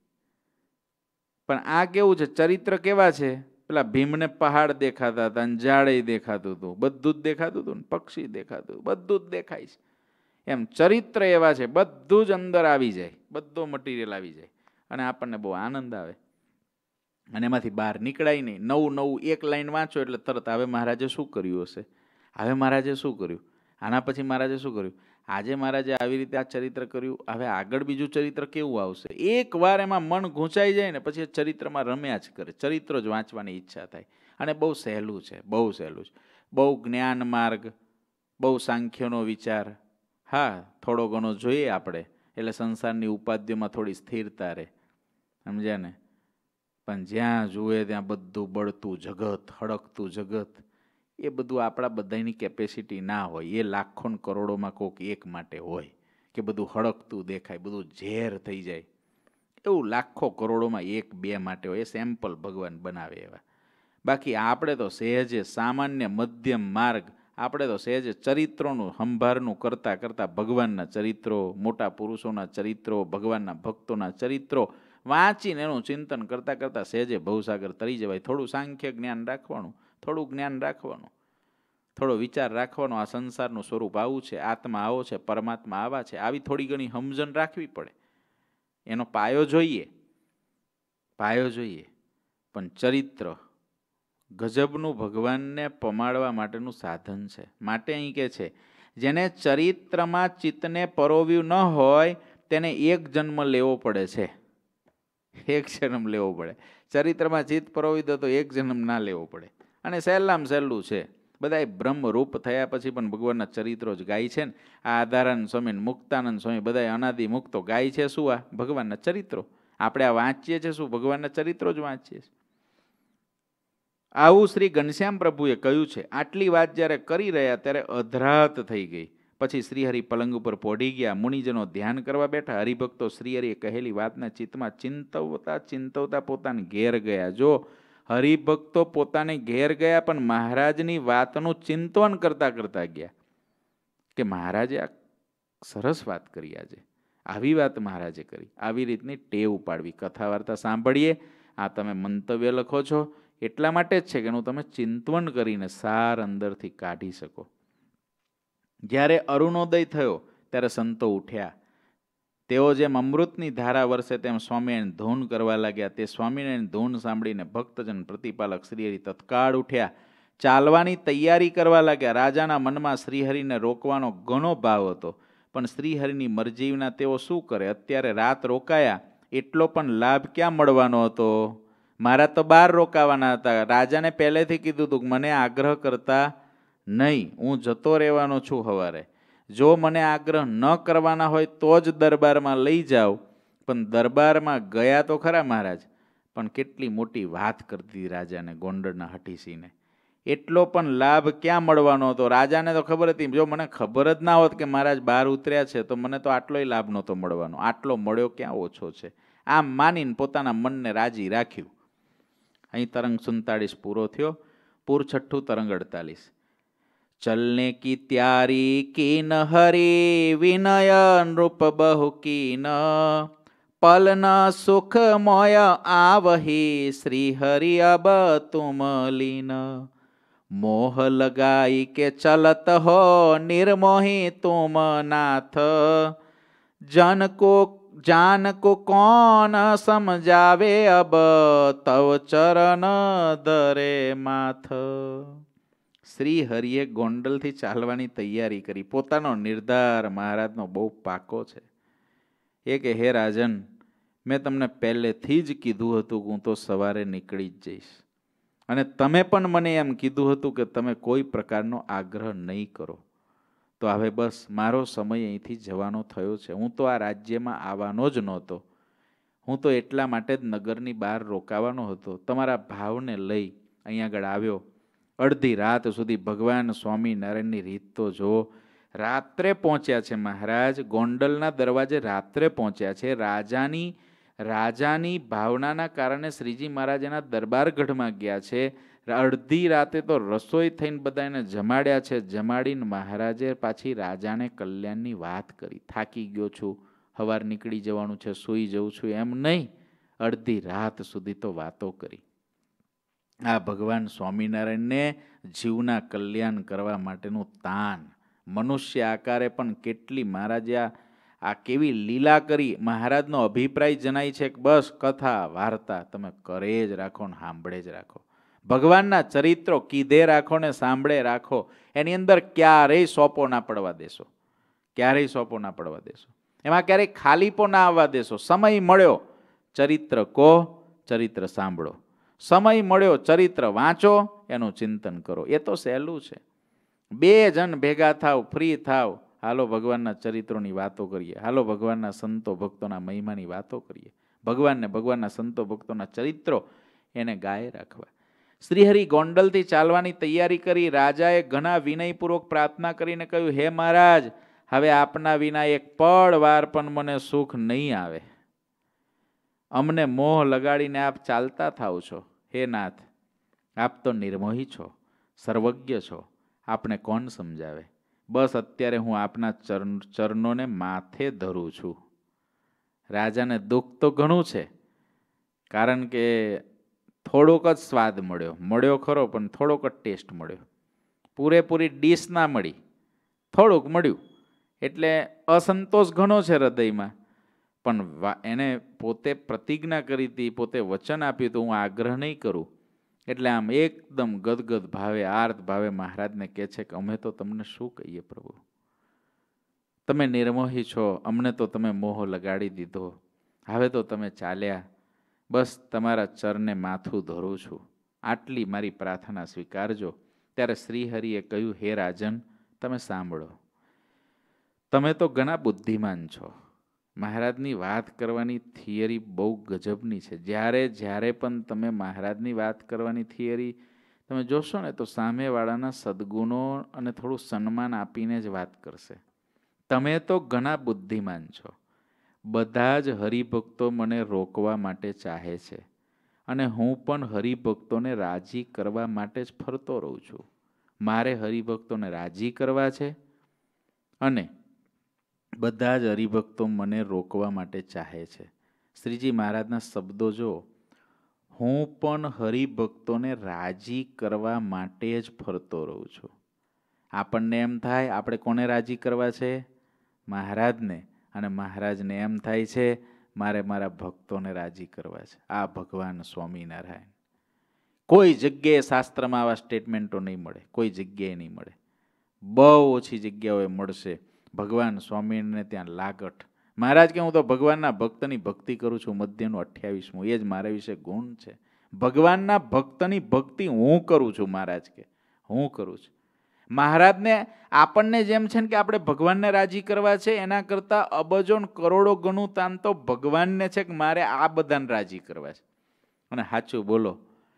પણ આ કેવું છે, ચરિત્ર કેવા છે, પેલા ભીમને પહાડ દેખાતા હતા, ઝાડે દેખાતું હતું, બધું જ દેખાતું હતું ને, પક્ષી દેખાતું, બધું જ દેખાય છે. એમ ચરિત્ર એવા છે, બધું જ અંદર આવી જાય, બધો મટીરિયલ આવી જાય અને આપણને બહુ આનંદ આવે. અને એમાંથી બહાર નીકળાય નહીં. નવું નવું એક લાઈન વાંચો એટલે તરત હવે મહારાજે શું કર્યું હશે, હવે મહારાજે શું કર્યું, આના પછી મહારાજે શું કર્યું, આજે મહારાજે આવી રીતે આ ચરિત્ર કર્યું, હવે આગળ બીજું ચરિત્ર કેવું આવશે. એકવાર એમાં મન ગૂંચાઈ જાય ને પછી ચરિત્રમાં રમ્યા જ કરે. ચરિત્રો જ વાંચવાની ઈચ્છા થાય. અને બહુ સહેલું છે, બહુ સહેલું છે. બહુ જ્ઞાન માર્ગ, બહુ સાંખ્યનો વિચાર, હા, થોડો ઘણો જોઈએ આપણે, એટલે સંસારની ઉપાધિઓમાં થોડી સ્થિરતા રહે, સમજ્યા ને. પણ જ્યાં જુએ ત્યાં બધું બળતું જગત, હળકતું જગત, એ બધું આપણા બધાની કેપેસિટી ના હોય. એ લાખો ને કરોડોમાં કોક એક માટે હોય કે બધું હળકતું દેખાય, બધું ઝેર થઈ જાય. એવું લાખો કરોડોમાં એક બે માટે હોય. એ સેમ્પલ ભગવાન બનાવે એવા. બાકી આપણે તો સહેજે સામાન્ય મધ્યમ માર્ગ, આપણે તો સહેજે ચરિત્રોનું સંભારનું કરતાં કરતાં ભગવાનના ચરિત્રો, મોટા પુરુષોના ચરિત્રો, ભગવાનના ભક્તોના ચરિત્રો વાંચીને એનું ચિંતન કરતાં કરતાં સહેજે ભવસાગર તરી જવાય. થોડું સાંખ્ય જ્ઞાન રાખવાનું, થોડું જ્ઞાન રાખવાનું, થોડો વિચાર રાખવાનો. આ સંસારનું સ્વરૂપ આવું છે, આત્મા આવો છે, પરમાત્મા આવા છે, આવી થોડી ઘણી સમજણ રાખવી પડે. એનો પાયો જોઈએ, પાયો જોઈએ. પણ ચરિત્ર ગજબનું ભગવાનને પમાડવા માટેનું સાધન છે. માટે અહીં કે છે, જેને ચરિત્રમાં ચિત્તને પરોવ્યું ન હોય તેને એક જન્મ લેવો પડે છે. એક જન્મ લેવો પડે. ચરિત્રમાં ચિત્ત પરોવી દો તો એક જન્મ ના લેવો પડે. અને સહેલામાં સહેલું છે. બધા બ્રહ્મરૂપ થયા પછી પણ ભગવાનના ચરિત્રો જ ગાય છે ને. આ આધારાનંદ સ્વામી, મુક્તાનંદ સ્વામી બધા અનાદિ મુક્તો ગાય છે શું? આ ભગવાનના ચરિત્રો. આપણે આ વાંચીએ છીએ શું? ભગવાનના ચરિત્રો જ વાંચીએ છીએ. આવું શ્રી ઘનશ્યામ પ્રભુએ કહ્યું છે. આટલી વાત જ્યારે કરી રહ્યા ત્યારે અધરાત થઈ ગઈ. પછી શ્રીહરિ પલંગ ઉપર પોઢી ગયા. મુનિજનો ધ્યાન કરવા બેઠા. હરિભક્તો શ્રીહરિએ કહેલી વાતને ચિત્તમાં ચિંતવતા ચિંતવતા પોતાને ઘેર ગયા. જો હરિભક્તો પોતાને ઘેર ગયા પણ મહારાજની વાતનું ચિંતન કરતા કરતા ગયા કે મહારાજે આ સરસ વાત કરી, આજે આવી વાત મહારાજે કરી. આવી રીતની ટેવ પાડવી. કથા વાર્તા સાંભળીએ, આ તમે મંતવ્ય લખો છો એટલા માટે જ છે કે એનું તમે ચિંતન કરીને સાર અંદરથી કાઢી શકો. જ્યારે અરુણોદય થયો ત્યારે સંતો ઉઠ્યા. તેઓ જેમ અમૃતની ધારા વરસે તેમ સ્વામિનારાયણ ધૂન કરવા લાગ્યા. તે સ્વામિનારાયણ ધૂન સાંભળીને ભક્તજન પ્રતિપાલક શ્રીહરિ તત્કાળ ઉઠ્યા, ચાલવાની તૈયારી કરવા લાગ્યા. રાજાના મનમાં શ્રીહરિને રોકવાનો ઘણો ભાવ હતો, પણ શ્રીહરિની મરજી વિના તેઓ શું કરે? અત્યારે રાત રોકાયા એટલો પણ લાભ ક્યાં મળવાનો હતો? મારા તો 12 રોકાવાના હતા. રાજાને પહેલેથી કીધું હતું કે મને આગ્રહ કરતા નહીં, હું જતો રહેવાનો છું સવારે. જો મને આગ્રહ ન કરવાના હોય તો જ દરબારમાં લઈ જાઓ. પણ દરબારમાં ગયા તો ખરા મહારાજ, પણ કેટલી મોટી વાત કરતી રાજાને, ગોંડલના હઠીસીને. એટલો પણ લાભ ક્યાં મળવાનો હતો? રાજાને તો ખબર હતી, જો મને ખબર જ ના હોત કે મહારાજ બહાર ઉતર્યા છે તો મને તો આટલોય લાભ નહોતો મળવાનો. આટલો મળ્યો ક્યાં ઓછો છે? આમ માનીને પોતાના મનને રાજી રાખ્યું. અહીં તરંગ 47 પૂરો થયો. પૂર છઠ્ઠું તરંગ 48. ચલને કી ત્યારી કીન હરી વિનય નૃપ બહુ કીન પલન સુખ મોય આવહી શ્રી હરિ અબ તુમ લીન મોહ લગાઈ કે ચલત હો નિર્મોહી તુમ નાથ જન को जान को कौन समझावे अब तव चरण दरे माथ. શ્રી હરિએ ગોંડલથી ચાલવાની તૈયારી કરી. પોતાનો નિર્ધાર મહારાજનો બહુ પાકો છે. એ કે હે રાજન, મેં તમને પહેલેથી જ કીધું હતું કે હું તો સવારે નીકળી જ જઈશ, અને તમે પણ મને એમ કીધું હતું કે તમે કોઈ પ્રકારનો આગ્રહ નહીં કરો. તો હવે બસ મારો સમય અહીંથી જવાનો થયો છે. હું તો આ રાજ્યમાં આવવાનો જ નહોતો. હું તો એટલા માટે જ નગરની બહાર રોકાવાનો હતો. તમારા ભાવને લઈ અહીં આગળ આવ્યો. અડધી રાત સુધી ભગવાન સ્વામિનારાયણની રીત તો જો. રાત્રે પહોંચ્યા છે મહારાજ, ગોંડલના દરવાજે રાત્રે પહોંચ્યા છે. રાજાની ભાવનાના કારણે શ્રીજી મહારાજ એના દરબારગઢમાં ગયા છે. અડધી રાતે તો રસોઈ થઈને બધાને જમાડ્યા છે. જમાડીને મહારાજે પાછી રાજાને કલ્યાણની વાત કરી. થાકી ગયો છું, સવાર નીકળી જવાનું છે, સૂઈ જઉં છું, એમ નહીં, અડધી રાત સુધી તો વાતો કરી. આ ભગવાન સ્વામિનારાયણને જીવના કલ્યાણ કરવા માટેનું તાન. મનુષ્ય આકારે પણ કેટલી મહારાજે આ કેવી લીલા કરી. મહારાજનો અભિપ્રાય જણાય છે કે બસ કથા વાર્તા તમે કરે જ રાખો ને સાંભળે જ રાખો. ભગવાનના ચરિત્રો કીધે રાખો ને સાંભળે રાખો. એની અંદર ક્યારેય સોપો ના પડવા દેશો, ક્યારેય સોપો ના પડવા દેશો. એમાં ક્યારેય ખાલીપો ના આવવા દેશો. સમય મળ્યો ચરિત્ર કહો, ચરિત્ર સાંભળો. સમય મળ્યો ચરિત્ર વાંચો, એનું ચિંતન કરો. એ તો સહેલું છે. 2 જણ ભેગા થાવ, ફ્રી થાવ હાલો ભગવાનના ચરિત્રોની વાતો કરીએ, હાલો ભગવાનના સંતો ભક્તોના મહિમાની વાતો કરીએ, ભગવાનના સંતો ભક્તોના ચરિત્રો એને ગાય રાખવા. શ્રીહરિ ગોંડલથી ચાલવાની તૈયારી કરી. રાજાએ ઘણા વિનયપૂર્વક પ્રાર્થના કરીને કહ્યું, હે મહારાજ, હવે આપના વિના એક પળ વાર પણ મને સુખ નહીં આવે. અમને મોહ લગાડીને આપ ચાલતા થાવ છો. હે નાથ, આપ તો નિર્મોહી છો, સર્વજ્ઞ છો, આપને કોણ સમજાવે? બસ અત્યારે હું આપના ચરણોને માથે ધરું છું. રાજાને દુઃખ તો ઘણું છે, કારણ કે થોડોક જ સ્વાદ મળ્યો ખરો, પણ થોડોક જ ટેસ્ટ મળ્યો. પૂરેપૂરી ડીશ ના મળી, થોડુંક મળ્યું, એટલે અસંતોષ ઘણો છે હૃદયમાં. પણ એને પોતે પ્રતિજ્ઞા કરી હતી, પોતે વચન આપ્યું હતું, હું આગ્રહ નહીં કરું. એટલે આમ એકદમ ગદગદ ભાવે, આર્ત ભાવે મહારાજને કહે છે કે અમે તો તમને શું કહીએ પ્રભુ, તમે નિર્મોહી છો, અમને તો તમે મોહ લગાડી દીધો, હવે તો તમે ચાલ્યા, બસ તમારા ચરણે માથું ધરું છું, આટલી મારી પ્રાર્થના સ્વીકારજો. ત્યારે શ્રીહરિએ કહ્યું, હે રાજન, તમે સાંભળો, તમે તો ઘણા બુદ્ધિમાન છો. મહારાજની વાત કરવાની થિયરી બહુ ગજબની છે. જ્યારે પણ તમે મહારાજની વાત કરવાની થિયરી તમે જોશો ને, તો સામેવાળાના સદ્ગુણો અને થોડું સન્માન આપીને જ વાત કરશે. તમે તો ઘણા બુદ્ધિમાન છો. બધા જ હરિભક્તો મને રોકવા માટે ચાહે છે, અને હું પણ હરિભક્તોને રાજી કરવા માટે જ ફરતો રહું છું. મારે હરિભક્તોને રાજી કરવા છે, અને બધા જ હરિભક્તો મને રોકવા માટે ચાહે છે. શ્રીજી મહારાજના શબ્દો જો, હું પણ હરિભક્તોને રાજી કરવા માટે જ ફરતો રહું છું. આપણને એમ થાય આપણે કોને રાજી કરવા છે? મહારાજને. અને મહારાજને એમ થાય છે મારે મારા ભક્તોને રાજી કરવા છે. આ ભગવાન સ્વામિનારાયણ. કોઈ જગ્યાએ શાસ્ત્રમાં આવા સ્ટેટમેન્ટો નહીં મળે, કોઈ જગ્યાએ નહીં મળે, બહુ ઓછી જગ્યાઓએ મળશે. ભગવાન સ્વામિનારાયણ ત્યાં લાગટ. મહારાજ કે હું તો ભગવાનના ભક્તની ભક્તિ કરું છું. મધ્યનું 28મું, એ જ મારા વિશે ગુણ છે. ભગવાનના ભક્તની ભક્તિ હું કરું છું. મહારાજ કે હું કરું છું. મહારાજને આપણને જેમ છે ને કે આપણે ભગવાનને રાજી કરવા છે, એના કરતાં અબજો કરોડો ગણું તાન તો ભગવાનને છે કે મારે આ બધાને રાજી કરવા છે. અને સાચું બોલો,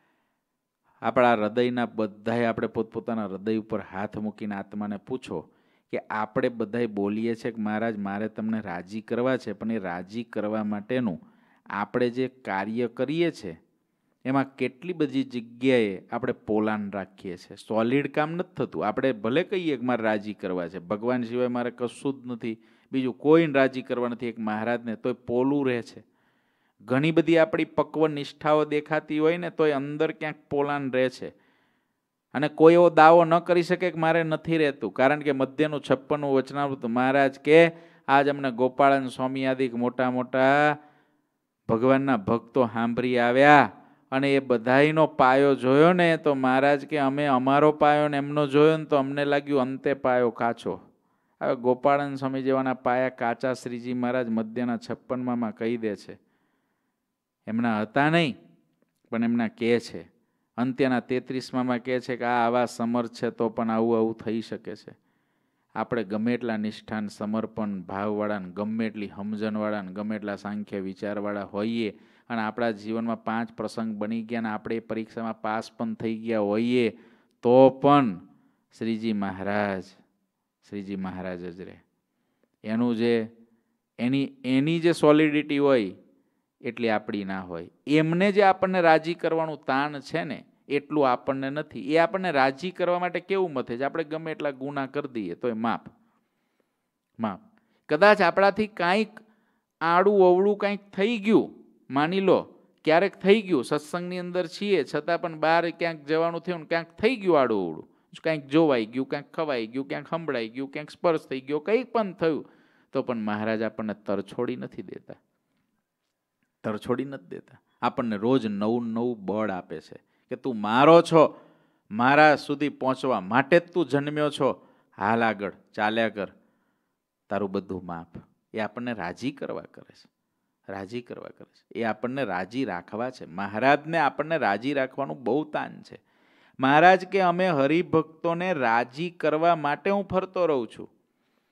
આપણા હૃદયના બધાએ આપણે પોતપોતાના હૃદય ઉપર હાથ મૂકીને આત્માને પૂછો કે આપણે બધાએ બોલીએ છીએ કે મહારાજ મારે તમને રાજી કરવા છે, પણ એ રાજી કરવા માટેનું આપણે જે કાર્ય કરીએ છીએ એમાં કેટલી બધી જગ્યાએ આપણે પોલાન રાખીએ છીએ. સોલિડ કામ નથી થતું. આપણે ભલે કહીએ કે મારે રાજી કરવા છે, ભગવાન સિવાય મારે કશું જ નથી, બીજું કોઈને રાજી કરવા નથી, એક મહારાજને, તોય પોલું રહે છે. ઘણી બધી આપણી પક્વ નિષ્ઠાઓ દેખાતી હોય ને, તોય અંદર ક્યાંક પોલાન રહે છે. અને કોઈ એવો દાવો ન કરી શકે કે મારે નથી રહેતું, કારણ કે મધ્યનું 56મું વચનામૃત મહારાજ કે આજ અમને ગોપાળન સ્વામી આદિક મોટા મોટા ભગવાનના ભક્તો સાંભળી આવ્યા, અને એ બધાયનો પાયો જોયો ને, તો મહારાજ કે અમે અમારો પાયો ને એમનો જોયો ને, તો અમને લાગ્યું અંતે પાયો કાચો. હવે ગોપાળન સ્વામી જેવાના પાયા કાચા શ્રીજી મહારાજ મધ્યના 56માં કહી દે છે. એમના હતા નહીં, પણ એમના કહે છે. અંત્યના 33માં કહે છે કે આ આવા સમર્થ છે તો પણ આવું આવું થઈ શકે છે. આપણે ગમે એટલા નિષ્ઠાન, સમર્પણ ભાવવાળા, ગમે એટલી સમજણવાળા, ગમે એટલા સાંખ્ય વિચારવાળા હોઈએ, અને આપણા જીવનમાં 5 પ્રસંગ બની ગયા ને આપણે પરીક્ષામાં પાસ પણ થઈ ગયા હોઈએ, તો પણ શ્રીજી મહારાજ જ રહે. એનું જે એની જે સોલિડિટી હોય એટલી આપણી ના હોય. એમને જે આપણને રાજી કરવાનું તાણ છે ને, એટલું આપણને નથી. એ આપણને રાજી કરવા માટે કેવું મથે છે, આપણે ગમે એટલા ગુના કરી દઈએ તોય માફ. કદાચ આપણાથી કાંઈક આડું અવળું કાંઈક થઈ ગયું, માની લો ક્યારેક થઈ ગયું, સત્સંગની અંદર છીએ છતાં પણ બહાર ક્યાંક જવાનું થયું ને ક્યાંક થઈ ગયું આડું અવળું, કાંઈક જોવાઈ ગયું, ક્યાંક ખવાઈ ગયું, ક્યાંક સંભળાઈ ગયું, ક્યાંક સ્પર્શ થઈ ગયો, કંઈક પણ થયું, તો પણ મહારાજ આપણને તરછોડી નથી દેતા. આપણને રોજ નવું નવું બળ આપે છે કે તું મારો છો, મારા સુધી પહોંચવા માટે જ તું જન્મ્યો છો, હાલ આગળ ચાલ્યા કર, તારું બધું માફ. એ આપણને રાજી કરવા કરે છે. એ આપણને રાજી રાખવા છે. મહારાજને આપણને રાજી રાખવાનું બહુ તાન છે. મહારાજ કે અમે હરિભક્તોને રાજી કરવા માટે હું ફરતો રહું છું.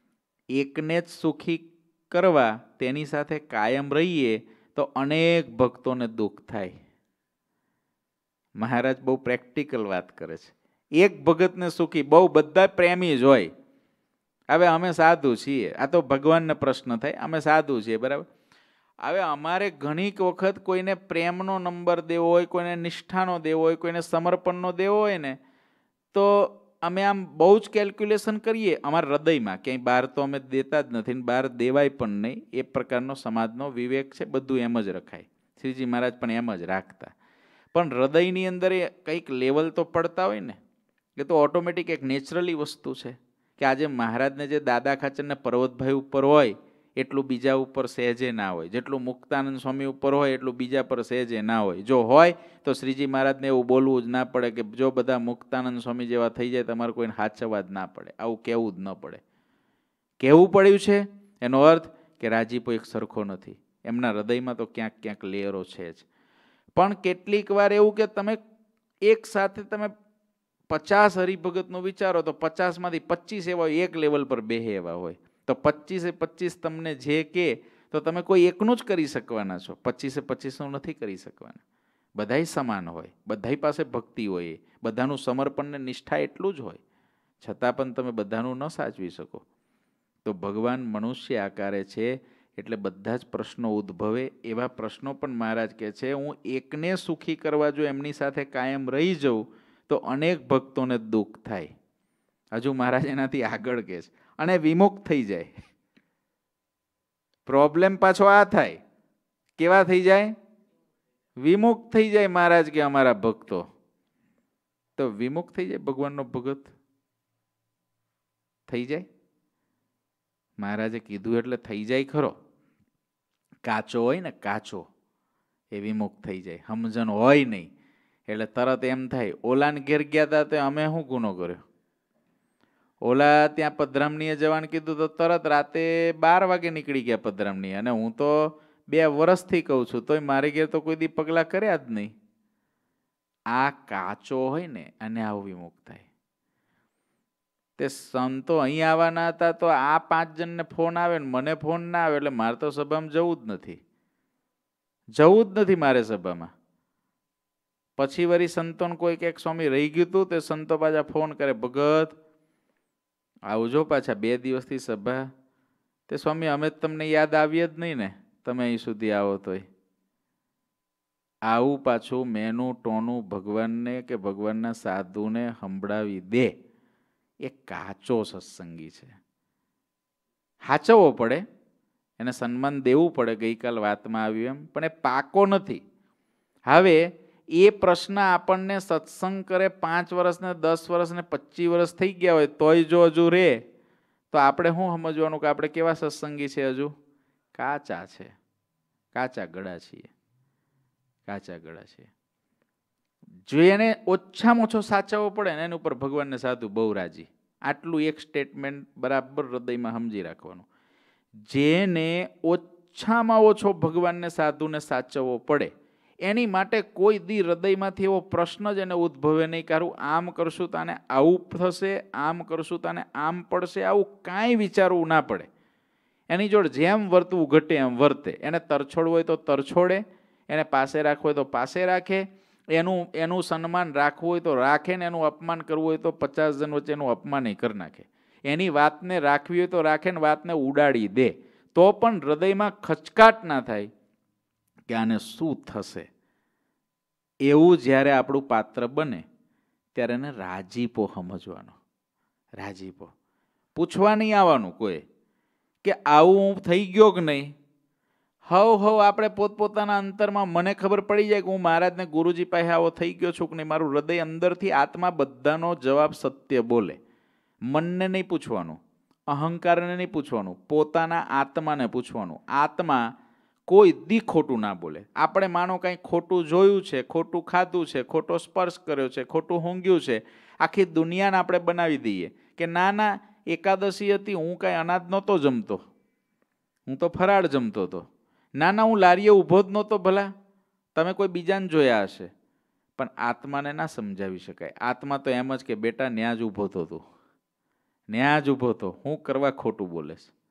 એકને જ સુખી કરવા તેની સાથે કાયમ રહીએ તો અનેક ભક્તોને દુઃખ થાય. મહારાજ બહુ પ્રેક્ટિકલ વાત કરે છે. એક ભગતને સુખી, બહુ બધા પ્રેમી જ હોય. હવે અમે સાધુ છીએ, આ તો ભગવાનને પ્રશ્ન થાય, અમે સાધુ છીએ બરાબર. હવે અમારે ઘણીક વખત કોઈને પ્રેમનો નંબર દેવો હોય, કોઈને નિષ્ઠાનો દેવો હોય, કોઈને સમર્પણનો દેવો હોય ને, તો અમે આમ બહુ જ કેલ્ક્યુલેશન કરીએ અમારા હૃદયમાં. ક્યાંય બહાર તો અમે દેતા જ નથી ને બહાર દેવાય પણ નહીં. એ પ્રકારનો સમાજનો વિવેક છે, બધું એમ જ રખાય. શ્રીજી મહારાજ પણ એમ જ રાખતા. પણ હૃદયની અંદર એ કંઈક લેવલ તો પડતા હોય ને. એ તો ઓટોમેટિક એક નેચરલી વસ્તુ છે કે આજે મહારાજને જે દાદા ખાચરને પર્વતભાઈ ઉપર હોય એટલું બીજા ઉપર સહેજે ના હોય. જેટલું મુક્તાનંદ સ્વામી ઉપર હોય એટલું બીજા પર સહેજે ના હોય. જો હોય તો શ્રીજી મહારાજને એવું બોલવું જ ના પડે કે જો બધા મુક્તાનંદ સ્વામી જેવા થઈ જાય તમારે કોઈને હાચવવા જ ના પડે. આવું કહેવું જ ન પડે. કહેવું પડ્યું છે એનો અર્થ કે રાજીપો એક સરખો નથી. એમના હૃદયમાં તો ક્યાંક ક્યાંક લેયરો છે જ. પણ કેટલીક વાર એવું કે તમે એક સાથે તમે 50 હરિભગતનું વિચારો તો 50માંથી 25 એવા એક લેવલ પર બેહે એવા હોય. તો 25 તમને જે કે તો તમે કોઈ એકનું જ કરી શકવાના છો. 25 નથી કરી શકવાના. બધાય સમાન હોય, બધાય પાસે ભક્તિ હોય, બધાનું સમર્પણ ને નિષ્ઠા એટલું જ હોય. છતાં પણ તમે બધાનું ન સાચવી શકો. તો ભગવાન મનુષ્ય આકારે છે એટલે બધા જ પ્રશ્નો ઉદ્ભવે. એવા પ્રશ્નો પણ મહારાજ કહે છે હું એકને સુખી કરવા જો એમની સાથે કાયમ રહી જાઉં તો અનેક ભક્તોને દુઃખ થાય. હજુ મહારાજ એનાથી આગળ કહે છે અને વિમુખ થઈ જાય. પ્રોબ્લેમ પાછો આ થાય, કેવા થઈ જાય? વિમુખ થઈ જાય. મહારાજ કે અમારા ભક્તો તો વિમુખ થઈ જાય. ભગવાનનો ભગત થઈ જાય. મહારાજે કીધું એટલે થઈ જાય ખરો. કાચો હોય ને, કાચો એ વિમુખ થઈ જાય. સમજણ હોય નહીં એટલે તરત એમ થાય ઓલાને ઘેર ગયા હતા તો અમે શું ગુનો કર્યો. ઓલા ત્યાં પધરામણીએ જવાનું કીધું તો તરત રાતે 12 વાગે નીકળી ગયા પધરામણી. અને હું તો 2 વર્ષથી કહું છું તોય મારી ઘેર તો કોઈ દી પગલાં કર્યા જ નહીં. આ કાચો હોય ને અને આવું વિમુખ થાય. તે સંતો અહીં આવવાના હતા તો આ 5 જણને ફોન આવે ને મને ફોન ના આવે એટલે મારે તો સભામાં જવું જ નથી. જવું જ નથી મારે સભામાં. પછી વળી સંતોને કોઈ એક સ્વામી રહી ગયું હતું તે સંતો પાછા ફોન કરે ભગત આવજો પાછા 2 દિવસથી સભા. તે સ્વામી અમે તમને યાદ આવીએ જ નહીં ને તમે અહીં સુધી આવો તોય. આવું પાછું મેનું ટોનું ભગવાનને કે ભગવાનના સાધુને સંભળાવી દે એ કાચો સત્સંગી છે. હાચવવો પડે, એને સન્માન દેવું પડે. ગઈકાલ વાતમાં આવ્યું એમ. પણ એ પાકો નથી. હવે એ પ્રશ્ન આપણને સત્સંગ કરે 5 વર્ષ ને 10 વર્ષ ને 25 વર્ષ થઈ ગયા હોય તોય જો હજુ રે તો આપણે શું સમજવાનું કે આપણે કેવા સત્સંગી છે? હજુ કાચા છે. કાચા ગળા છીએ. કાચા ગળા છીએ. જો એને ઓછામાં ઓછો સાચવવો પડે ને એની ઉપર ભગવાનને સાધુ બહુ રાજી. આટલું એક સ્ટેટમેન્ટ બરાબર હૃદયમાં સમજી રાખવાનું. જેને ઓછામાં ઓછો ભગવાનને સાધુને સાચવવો પડે એની માટે કોઈ દી હૃદયમાંથી એવો પ્રશ્ન જ એને ઉદ્ભવે નહીં કારું આમ કરશું તાને આવું થશે, આમ કરશું તાને આમ પડશે, આવું કાંઈ વિચારવું ના પડે. એની જોડે જેમ વર્તવું ઘટે એમ વર્તે. એને તરછોડવું હોય તો તરછોડે, એને પાસે રાખવું હોય તો પાસે રાખે, એનું સન્માન રાખવું હોય તો રાખે ને એનું અપમાન કરવું હોય તો 50 જણ વચ્ચે એનું અપમાન કરી નાખે. એની વાતને રાખવી હોય તો રાખે ને વાતને ઉડાડી દે. તો પણ હૃદયમાં ખચકાટ ના થાય કે આને શું થશે. એવું જ્યારે આપણું પાત્ર બને ત્યારે એને રાજીપો સમજવાનો. રાજીપો પૂછવા નહીં આવવાનું કોઈ કે આવું થઈ ગયો કે નહીં. હવ આપણે પોતપોતાના અંતરમાં મને ખબર પડી જાય કે હું મહારાજને ગુરુજી પાસે આવો થઈ ગયો છું કે નહીં. મારું હૃદય અંદરથી આત્મા બધાનો જવાબ સત્ય બોલે. મનને નહીં પૂછવાનું, અહંકારને નહીં પૂછવાનું, પોતાના આત્માને પૂછવાનું. આત્મા કોઈ દી ખોટું ના બોલે. આપણે માનો કંઈ ખોટું જોયું છે, ખોટું ખાધું છે, ખોટો સ્પર્શ કર્યો છે, ખોટું ઊંઘ્યું છે, આખી દુનિયાને આપણે બનાવી દઈએ કે ના એકાદશી હતી હું કાંઈ અનાજ નહોતો જમતો, હું તો ફરાળ જમતો હતો. ના હું લારીએ ઊભો જ નહોતો. ભલા તમે કોઈ બીજાને જોયા હશે. પણ આત્માને ના સમજાવી શકાય. આત્મા તો એમ જ કે બેટા ન્યા જ ઊભો તો તું, ન્યા જ ઊભો તો, હું કરવા ખોટું બોલેશ.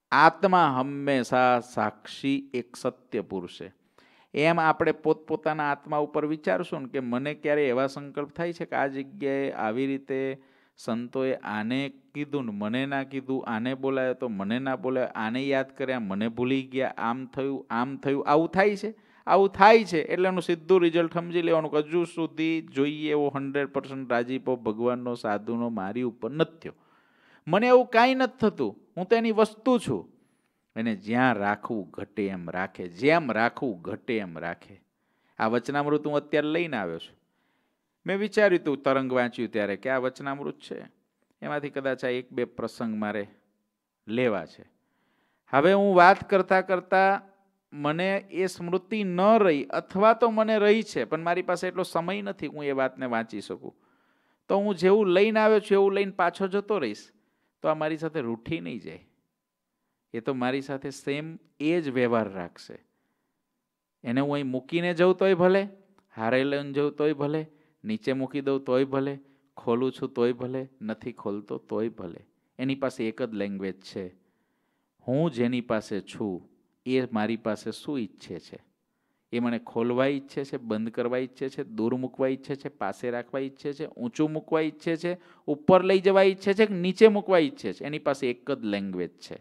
આત્મા હંમેશા સાક્ષી એક સત્ય પુરુષ છે. એમ આપણે પોતપોતાના આત્મા ઉપર વિચારશું ને કે મને ક્યારે એવા સંકલ્પ થાય છે કે આ જગ્યાએ આવી રીતે સંતોએ આને કીધું ને મને ના કીધું, આને બોલાયો તો મને ના બોલાયો, આને યાદ કર્યા મને ભૂલી ગયા, આમ થયું, આવું થાય છે? આવું થાય છે એટલે એનું સીધું રિઝલ્ટ સમજી લેવાનું કે હજુ સુધી જોઈએ એવો 100% રાજીપો ભગવાનનો, સાધુનો મારી ઉપર નથી થયો. મને એવું કાંઈ નથી થતું, હું તો એની વસ્તુ છું. એને જ્યાં રાખવું ઘટે એમ રાખે, જેમ રાખવું ઘટે એમ રાખે. આ વચનામૃત હું અત્યારે લઈને આવ્યો છું. મેં વિચાર્યું હતું તરંગ વાંચ્યું ત્યારે કે આ વચનામૃત છે, એમાંથી કદાચ આ 1-2 પ્રસંગ મારે લેવા છે. હવે હું વાત કરતાં કરતાં મને એ સ્મૃતિ ન રહી, અથવા તો મને રહી છે પણ મારી પાસે એટલો સમય નથી હું એ વાતને વાંચી શકું, તો હું જેવું લઈને આવ્યો છું એવું લઈને પાછો જતો રહીશ તો આ મારી સાથે રૂઠી નહીં જાય. એ તો મારી સાથે સેમ એ જ વ્યવહાર રાખશે. એને હું અહીં મૂકીને જઉં તોય ભલે, હારે લઈને જઉં તોય ભલે, નીચે મૂકી દઉં તોય ભલે, ખોલું છું તોય ભલે, નથી ખોલતો તોય ભલે. એની પાસે એક જ લેંગ્વેજ છે, હું જેની પાસે છું એ મારી પાસે શું ઈચ્છે છે. એ મને ખોલવા ઈચ્છે છે, બંધ કરવા ઈચ્છે છે, દૂર મૂકવા ઈચ્છે છે, પાસે રાખવા ઈચ્છે છે, ઊંચું મૂકવા ઈચ્છે છે, ઉપર લઈ જવા ઈચ્છે છે કે નીચે મૂકવા ઈચ્છે છે. એની પાસે એક જ લેંગ્વેજ છે.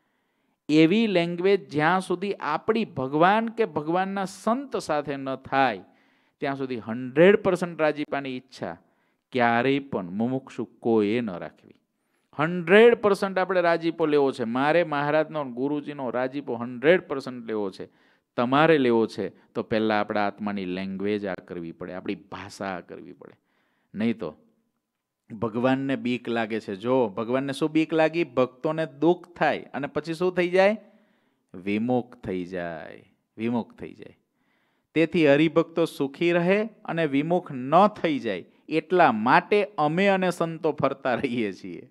એવી લેંગ્વેજ જ્યાં સુધી આપણી ભગવાન કે ભગવાનના સંત સાથે ન થાય ત્યાં સુધી 100% રાજીપાની ઈચ્છા ક્યારેય પણ મુમુક્ષુ કોઈએ ન રાખવી. 100% આપણે રાજીપો લેવો છે. મારે મહારાજનો, ગુરુજીનો રાજીપો 100% લેવો છે. તમારે લેવો છે તો પહેલાં આપણા આત્માની લેંગ્વેજ આ કરવી પડે, આપણી ભાષા આ કરવી પડે. નહીં તો ભગવાનને બીક લાગે છે. જો ભગવાનને શું બીક લાગી? ભક્તોને દુઃખ થાય અને પછી શું થઈ જાય? વિમુખ થઈ જાય, વિમુખ થઈ જાય. તેથી હરિભક્તો સુખી રહે અને વિમુખ ન થઈ જાય એટલા માટે અમે અને સંતો ફરતા રહીએ છીએ.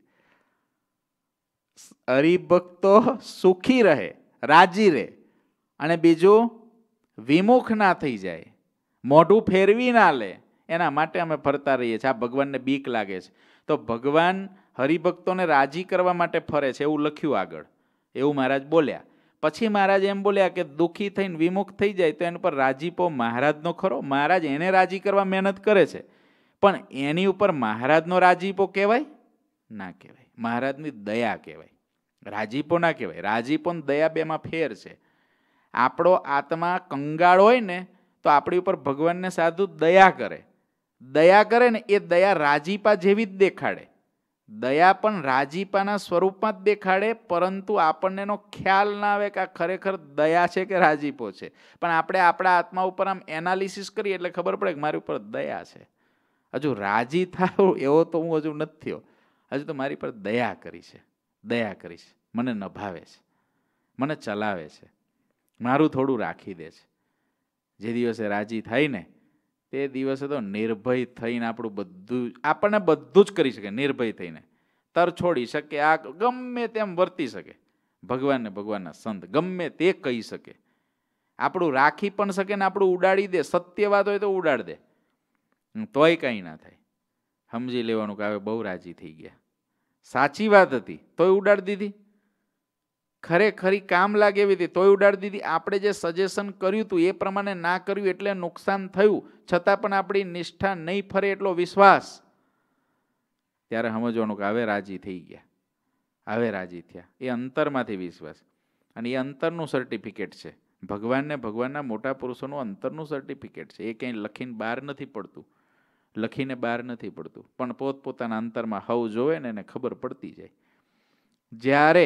હરિભક્તો સુખી રહે, રાજી રહે અને બીજું વિમુખ ના થઈ જાય, મોઢું ફેરવી ના લે, એના માટે અમે ફરતા રહીએ છીએ. આ ભગવાનને બીક લાગે છે તો ભગવાન હરિભક્તોને રાજી કરવા માટે ફરે છે એવું લખ્યું આગળ, એવું મહારાજ બોલ્યા. પછી મહારાજ એમ બોલ્યા કે દુઃખી થઈને વિમુખ થઈ જાય તો એના પર રાજીપો મહારાજનો ખરો. મહારાજ એને રાજી કરવા મહેનત કરે છે પણ એની ઉપર મહારાજનો રાજીપો કહેવાય? ના કહેવાય. મહારાજની દયા કહેવાય, રાજીપો ના કહેવાય. રાજીપો ને દયા બેમાં ફેર છે. આપણો આત્મા કંગાળ હોય ને તો આપણી ઉપર ભગવાનને સાધુ દયા કરે. દયા કરે ને એ દયા રાજીપા જેવી જ દેખાડે. દયા પણ રાજીપાના સ્વરૂપમાં જ દેખાડે, પરંતુ આપણને એનો ખ્યાલ ના આવે કે આ ખરેખર દયા છે કે રાજીપો છે. પણ આપણે આપણા આત્મા ઉપર આમ એનાલિસિસ કરીએ એટલે ખબર પડે કે મારી ઉપર દયા છે. હજુ રાજી થાવ એવો તો હું હજુ નથી થયો, હજુ તો મારી પર દયા કરી છે, દયા કરી છે, મને નભાવે છે, મને ચલાવે છે, મારું થોડું રાખી દે છે. જે દિવસે રાજી થાય ને તે દિવસે તો નિર્ભય થઈને આપણને બધું જ કરી શકે. નિર્ભય થઈને તર છોડી શકે, આ ગમે તેમ વર્તી શકે. ભગવાનને ભગવાનના સંત ગમે તે કહી શકે, આપણું રાખી પણ શકે ને આપણું ઉડાડી દે. સત્ય વાત હોય તો ઉડાડ દે, તોય કંઈ ના થાય. સમજી લેવાનું કે હવે બહુ રાજી થઈ ગયા, સાચી વાત હતી તોય ઉડાડી દીધી, ખરેખરી કામ લાગે એવી હતી તોય ઉડાડી દીધી. આપણે જે સજેશન કર્યું હતું એ પ્રમાણે ના કર્યું એટલે નુકસાન થયું, છતાં પણ આપણી નિષ્ઠા નહીં ફરે એટલો વિશ્વાસ. ત્યારે સમજવાનું કે હવે રાજી થઈ ગયા, હવે રાજી થયા. એ અંતરમાંથી વિશ્વાસ, અને એ અંતરનું સર્ટિફિકેટ છે. ભગવાનને ભગવાનના મોટા પુરુષોનું અંતરનું સર્ટિફિકેટ છે. એ કંઈ લખીને બહાર નથી પડતું, લખીને બહાર નથી પડતું, પણ પોતપોતાના અંતરમાં હવ જોવે ને એને ખબર પડતી જાય. જ્યારે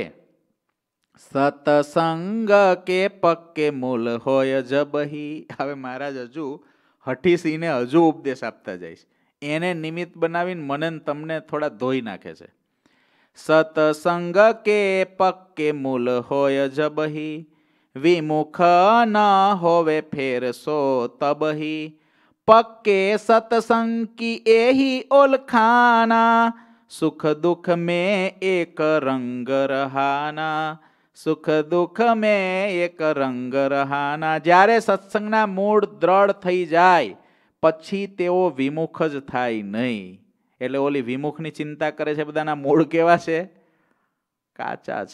સતસંગ કે પક્કે મૂલ હોય જબહી. હવે મહારાજ હજુ હઠીસીને હજુ ઉપદેશ આપતા જાય છે. એને નિમિત્ત બનાવીને મને તમને થોડા ધોઈ નાખે છે. સતસંગ કે પક્કે મૂલ હોય જબહી, વિમુખ ન હોવે ફેર સો તબહી. પક્કે સતસંગ કી એહી ઓલખાના, સુખ દુઃખ में एक रंग रहाना, સુખ દુઃખ મેં એક રંગ રહાના. જ્યારે સત્સંગના મૂળ દ્રઢ થઈ જાય પછી તેઓ વિમુખ જ થાય નહીં. એટલે ઓલી વિમુખની ચિંતા કરે છે બધાના મૂળ કેવા છે? કાચા છે,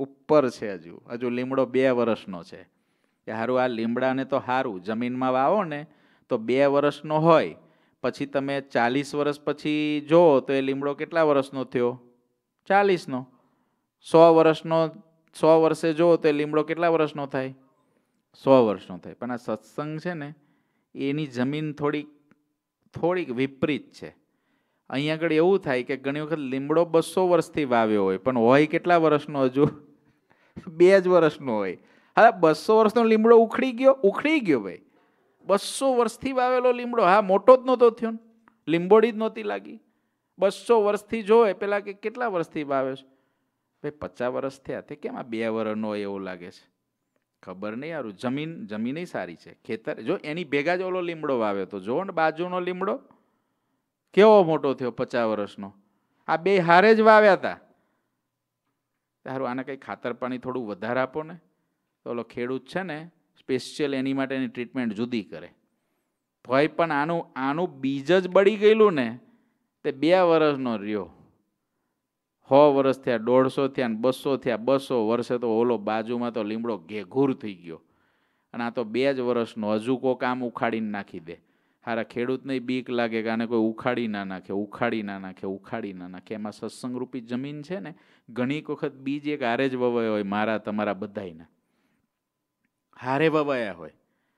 ઉપર છે, હજુ લીમડો 2 વર્ષનો છે. કે સારું આ લીમડાને તો સારું જમીનમાં વાવો ને તો 2 વર્ષનો હોય, પછી તમે 40 વર્ષ પછી જો તો એ લીમડો કેટલા વર્ષનો થયો? 40નો. 100 વર્ષનો, 100 વર્ષે જો તો એ લીમડો કેટલા વર્ષનો થાય? 100 વર્ષનો થાય. પણ આ સત્સંગ છે ને એની જમીન થોડીક વિપરીત છે. અહીંયા આગળ એવું થાય કે ઘણી વખત લીમડો 200 વર્ષથી વાવ્યો હોય પણ હોય કેટલા વર્ષનો? હજુ 2 જ વર્ષનો હોય. હા, 200 વર્ષનો લીમડો ઉખડી ગયો ભાઈ. 200 વર્ષથી વાવેલો લીમડો, હા મોટો જ નહોતો થયો, લીંબોડી જ નહોતી લાગી. 200 વર્ષથી જોવે પેલા કે કેટલા વર્ષથી વાવે છે? ભાઈ 50 વર્ષ થયા, તે કેમ આ 2 વર્ષનો હોય એવું લાગે છે? ખબર નહીં યાર, જમીન સારી છે. ખેતર જો એની ભેગા જ ઓલો લીમડો વાવ્યો તો જો ને બાજુનો લીમડો કેવો મોટો થયો 50 વર્ષનો. આ 2 હારે જ વાવ્યા હતા. સારું આને કંઈ ખાતર પાણી થોડું વધારે આપો ને તો ઓલો ખેડૂત છે ને સ્પેશિયલ એની માટેની ટ્રીટમેન્ટ જુદી કરે. તોય પણ આનું બીજ જ બળી ગયેલું ને તે 2 વર્ષનો રહ્યો. 100 વર્ષ થયા, 150 થયા, 200 થયા, 200 વર્ષે તો ઓલો બાજુમાં તો લીમડો ઘેઘૂર થઈ ગયો. અને આ તો 2 જ વર્ષનો, હજુ કોક આમ ઉખાડીને નાખી દે. હારા ખેડૂતને બીક લાગે કે આને કોઈ ઉખાડી ના નાખે. એમાં સત્સંગરૂપી જમીન છે ને ઘણી વખત બીજ એક હારે જ વવાયા હોય, મારા તમારા બધાયના હારે વવાયા હોય.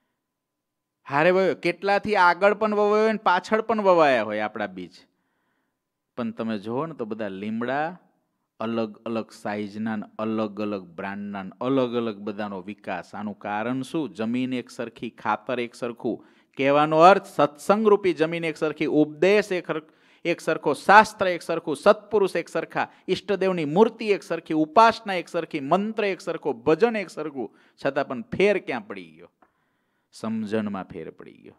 કેટલાથી આગળ પણ વવાયા હોય ને પાછળ પણ વવાયા હોય આપણા બીજ. પણ તમે જુઓ ને તો બધા લીમડા અલગ અલગ સાઈઝના, અલગ અલગ બ્રાન્ડના, અલગ અલગ બધાનો વિકાસ. આનું કારણ શું? જમીન એક સરખી, ખાતર એક સરખું. કહેવાનો અર્થ સત્સંગરૂપી જમીન એક સરખી, ઉપદેશ એક સરખો, શાસ્ત્ર એક સરખું, સત્પુરુષ એક સરખા, ઈષ્ટદેવની મૂર્તિ એક સરખી, ઉપાસના એક સરખી, મંત્ર એક સરખો, ભજન એક સરખું. છતાં પણ ફેર ક્યાં પડી ગયો? સમજણમાં ફેર પડી ગયો.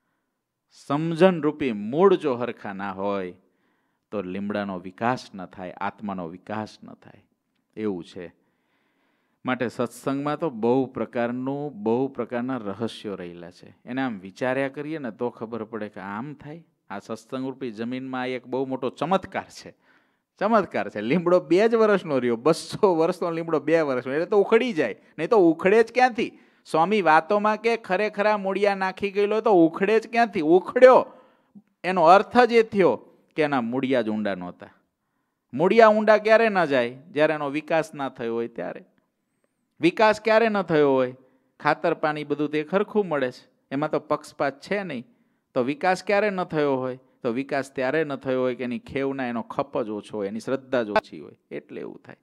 સમજણ રૂપી મૂળ જો હરખા ના હોય તો લીમડાનો વિકાસ ન થાય, આત્માનો વિકાસ ન થાય. એવું છે. માટે સત્સંગમાં તો બહુ પ્રકારના રહસ્યો રહેલા છે. એને આમ વિચાર્યા કરીએ ને તો ખબર પડે કે આમ થાય. આ સત્સંગરૂપી જમીનમાં એક બહુ મોટો ચમત્કાર છે. લીમડો 2 જ વર્ષનો રહ્યો, 200 વર્ષનો લીમડો 2 વર્ષનો, એટલે તો ઉખડી જાય. નહીં તો ઉખડે જ ક્યાંથી? સ્વામી વાતોમાં કે ખરેખરા મૂળિયા નાખી ગયેલો તો ઉખડે જ ક્યાંથી? ઉખડ્યો એનો અર્થ જ એ થયો કે એના મૂળિયા જ ઊંડા નહોતા. મૂળિયા ઊંડા ક્યારે ન જાય? જ્યારે એનો વિકાસ ના થયો હોય ત્યારે. વિકાસ ક્યારે ન થયો હોય? ખાતર પાણી બધું તે ખરખું મળે છે, એમાં તો પક્ષપાત છે નહીં. તો વિકાસ ક્યારે ન થયો હોય? તો વિકાસ ત્યારે ન થયો હોય કે એની ખેવના, એનો ખપ જ ઓછો હોય, એની શ્રદ્ધા જ ઓછી હોય. એટલે એવું થાય.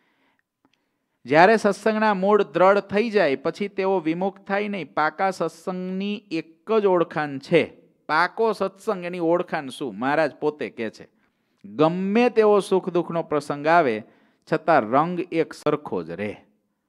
જ્યારે સત્સંગના મૂળ દ્રઢ થઈ જાય પછી તેઓ વિમુખ થાય નહીં. પાકા સત્સંગની એક જ ઓળખાણ છે. પાકો સત્સંગ એની ઓળખાણ શું? મહારાજ પોતે કહે છે, ગમે તેવો સુખ દુઃખનો પ્રસંગ આવે છતાં રંગ એક સરખો જ રહે.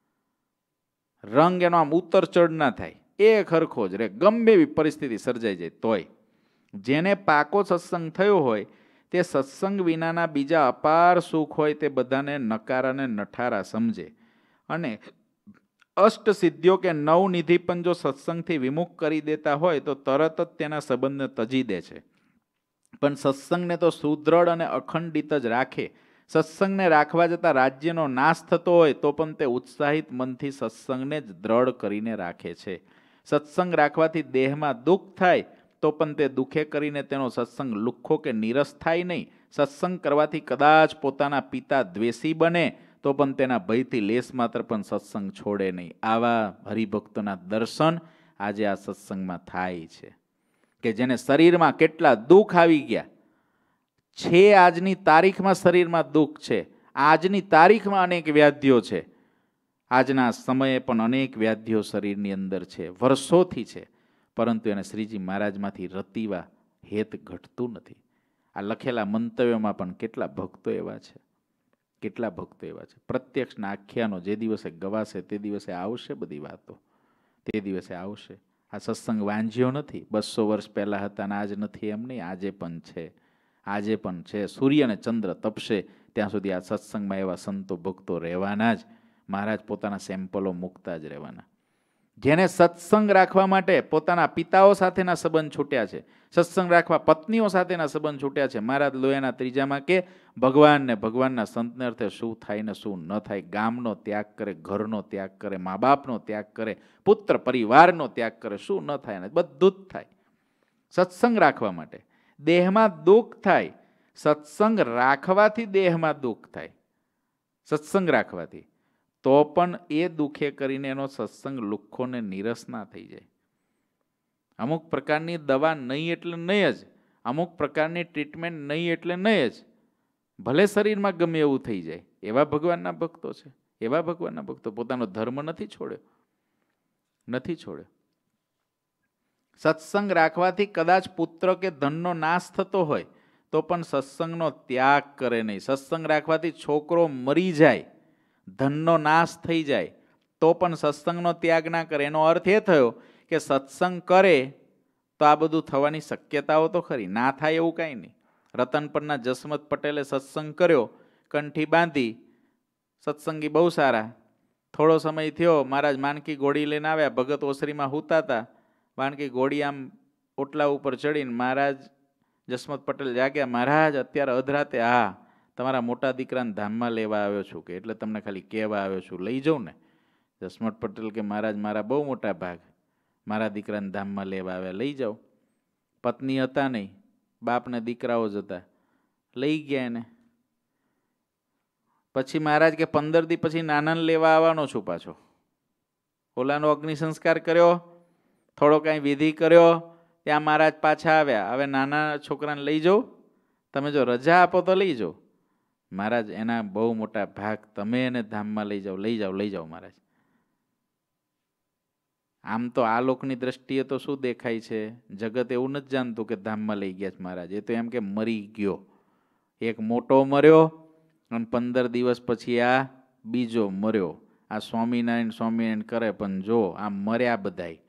રંગ એનો આમ ઉતર ચઢ ના થાય, એ સરખો જ રહે. ગમે એવી પરિસ્થિતિ સર્જાઈ જાય તોય. જેને પાકો સત્સંગ થયો હોય તે સત્સંગ વિનાના બીજા અપાર સુખ હોય તે બધાને નકારા ને નઠારા સમજે. અને અષ્ટ સિદ્ધિઓ કે નવનિધિ પણ જો સત્સંગથી વિમુખ કરી દેતા હોય તો તરત જ તેના સંબંધને તજી દે છે. પણ સત્સંગને તો સુદ્રઢ અને અખંડિત જ રાખે. સત્સંગને રાખવા જતાં રાજ્યનો નાશ થતો હોય તો પણ તે ઉત્સાહિત મનથી સત્સંગને જ દ્રઢ કરીને રાખે છે. સત્સંગ રાખવાથી દેહમાં દુઃખ થાય તો પણ તે દુઃખે કરીને તેનો સત્સંગ લુખ્ખો કે નીરસ થાય નહીં. સત્સંગ કરવાથી કદાચ પોતાના પિતા દ્વેષી બને તો પણ તેના ભયથી લેશ માત્ર પણ સત્સંગ છોડે નહીં. આવા હરિભક્તોના દર્શન આજે આ સત્સંગમાં થાય છે. કે જેને શરીરમાં કેટલા દુઃખ આવી ગયા છે, આજની તારીખમાં શરીરમાં દુઃખ છે, આજની તારીખમાં અનેક વ્યાધિઓ છે, આજના સમયે પણ અનેક વ્યાધિઓ શરીરની અંદર છે, વર્ષોથી છે, પરંતુ એને શ્રીજી મહારાજમાંથી રતીવા હેત ઘટતું નથી. આ લખેલા મંતવ્યોમાં પણ કેટલા ભક્તો એવા છે, પ્રત્યક્ષના આખ્યાનો જે દિવસે ગવાશે તે દિવસે આવશે, બધી વાતો તે દિવસે આવશે. આ સત્સંગ વાંઝ્યો નથી, 200 વર્ષ પહેલા હતા ને આજ નથી એમ નહીં, આજે પણ છે. સૂર્ય અને ચંદ્ર તપશે ત્યાં સુધી આ સત્સંગમાં એવા સંતો ભક્તો રહેવાના જ. મહારાજ પોતાના સેમ્પલો મૂકતા જ રહેવાના. જેને સત્સંગ રાખવા માટે પોતાના પિતાઓ સાથેના સંબંધ છૂટ્યા છે, સત્સંગ રાખવા પત્નીઓ સાથેના સંબંધ છૂટ્યા છે. મહારાજ લોયાના ત્રીજામાં કે ભગવાન ને ભગવાનના સંતને અર્થે શું થાય ને શું ન થાય, ગામનો ત્યાગ કરે, ઘરનો ત્યાગ કરે, મા બાપનો ત્યાગ કરે, પુત્ર પરિવારનો ત્યાગ કરે, શું ન થાય ને બધું જ થાય સત્સંગ રાખવા માટે. દેહમાં દુઃખ થાય, સત્સંગ રાખવાથી દેહમાં દુઃખ થાય, સત્સંગ રાખવાથી. તો પણ એ દુઃખે કરીને એનો સત્સંગ લુખ્ખોને નીરસ ના થઈ જાય. અમુક પ્રકારની દવા નહીં એટલે નહીં જ, અમુક પ્રકારની ટ્રીટમેન્ટ નહીં એટલે નહીં જ, ભલે શરીરમાં ગમે એવું થઈ જાય. એવા ભગવાનના ભક્તો છે, એવા ભગવાનના ભક્તો પોતાનો ધર્મ નથી છોડ્યો, નથી છોડ્યો. સત્સંગ રાખવાથી કદાચ પુત્ર કે ધનનો નાશ થતો હોય તો પણ સત્સંગનો ત્યાગ કરે નહીં. સત્સંગ રાખવાથી છોકરો મરી જાય, ધનનો નાશ થઈ જાય તો પણ સત્સંગનો ત્યાગ ના કરે. એનો અર્થ એ થયો કે સત્સંગ કરે તો આ બધું થવાની શક્યતાઓ તો ખરી, ના થાય એવું કાંઈ નહીં. રતનપરના જસમત પટેલે સત્સંગ કર્યો, કંઠી બાંધી, સત્સંગી બહુ સારા. થોડો સમય થયો, મહારાજ માનકી ઘોડી લઈને આવ્યા, ભગત ઓસરીમાં સૂતા હતા. માનકી ઘોડી આમ ઓટલા ઉપર ચડીને મહારાજ જસમત પટેલ જાગ્યા. મહારાજ અત્યારે અધરાતે, હા તમારા મોટા દીકરાને ધામમાં લેવા આવ્યો છું, કે એટલે તમને ખાલી કહેવા આવ્યો છું, લઈ જાઉં ને. જસમત પટેલ કે મહારાજ મારા બહુ મોટા ભાગ, મારા દીકરાને ધામમાં લેવા આવ્યા, લઈ જાઓ. પત્ની હતા નહીં, બાપને દીકરાઓ જ હતા, લઈ ગયા એને. પછી મહારાજ કે 15 દી પછી નાનાને લેવા આવવાનો છું પાછો. ઓલાનો અગ્નિ સંસ્કાર કર્યો, થોડો કાંઈ વિધિ કર્યો, ત્યાં મહારાજ પાછા આવ્યા. હવે નાના છોકરાને લઈ જાઓ, તમે જો રજા આપો તો લઈ જાઓ. મહારાજ એના બહુ મોટા ભાગ, તમે એને ધામમાં લઈ જાઓ, લઈ જાઓ, લઈ જાઓ મહારાજ. આમ તો આ લોકની દ્રષ્ટિએ તો શું દેખાય છે, જગત એવું નથી જાણતું કે ધામમાં લઈ ગયા છે મહારાજ. એ તો એમ કે મરી ગયો, એક મોટો મર્યો અને 15 દિવસ પછી આ બીજો મર્યો. આ સ્વામિનારાયણ સ્વામિનારાયણ કરે પણ જો આ મર્યા બધાય,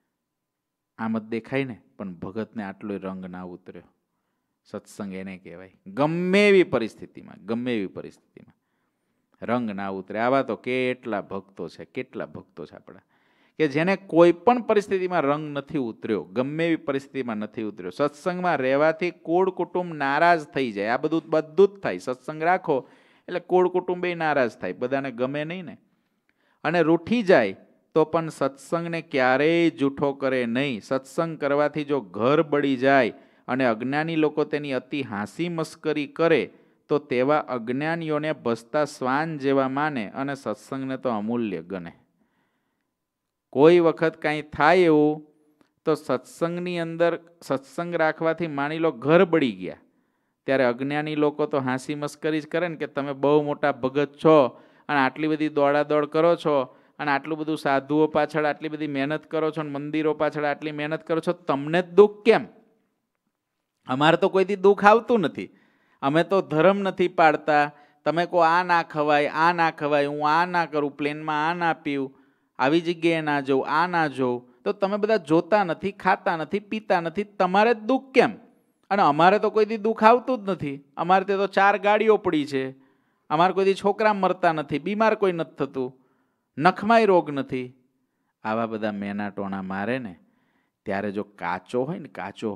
આમ જ દેખાય ને. પણ ભગતને આટલો રંગ ના ઉતર્યો. સત્સંગ એને કહેવાય. ગમે એવી પરિસ્થિતિમાં, ગમે એવી પરિસ્થિતિમાં રંગ ના ઉતરે. આવા તો કેટલા ભક્તો છે, કેટલા ભક્તો છે આપણા, કે જેને કોઈ પણ પરિસ્થિતિમાં રંગ નથી ઉતર્યો, ગમે એવી પરિસ્થિતિમાં નથી ઉતર્યો. સત્સંગમાં રહેવાથી કુળ કુટુંબ નારાજ થઈ જાય. આ બધું જ થાય. સત્સંગ રાખો એટલે કુળ કુટુંબ એ નારાજ થાય, બધાને ગમે નહીં ને. અને રૂઠી જાય તો પણ સત્સંગને ક્યારેય જૂઠો કરે નહીં. સત્સંગ કરવાથી જો ઘર બળી જાય અને અજ્ઞાની લોકો તેની અતિ હાંસી મસ્કરી કરે તો તેવા અજ્ઞાનીઓને ભસતા શ્વાન જેવા માને અને સત્સંગને તો અમૂલ્ય ગણે. કોઈ વખત કાંઈ થાય એવું તો સત્સંગની અંદર સત્સંગ રાખવાથી માની લો ઘર બળી ગયા, ત્યારે અજ્ઞાની લોકો તો હાંસી મસ્કરી જ કરે ને કે તમે બહુ મોટા ભગત છો અને આટલી બધી દોડાદોડ કરો છો અને આટલું બધું સાધુઓ પાછળ આટલી બધી મહેનત કરો છો અને મંદિરો પાછળ આટલી મહેનત કરો છો, તમને જ દુઃખ કેમ? અમારે તો કોઈથી દુઃખ આવતું નથી, અમે તો ધર્મ નથી પાડતા. તમે કહો આ ના ખવાય, આ ના ખવાય, હું આ ના કરું, પ્લેનમાં આ ના પીવું, આવી જગ્યાએ ના જવું, આ ના જોઉં, તો તમે બધા જોતા નથી, ખાતા નથી, પીતા નથી, તમારે જ દુઃખ કેમ? અને અમારે તો કોઈથી દુઃખ આવતું જ નથી. અમારે તો 4 ગાડીઓ પડી છે, અમારે કોઈથી છોકરા મરતા નથી, બીમાર કોઈ નથી થતું, નખમાય રોગ નથી. આવા બધા મેના ટોણા મારે ને ત્યારે જો કાચો હોય ને, કાચો,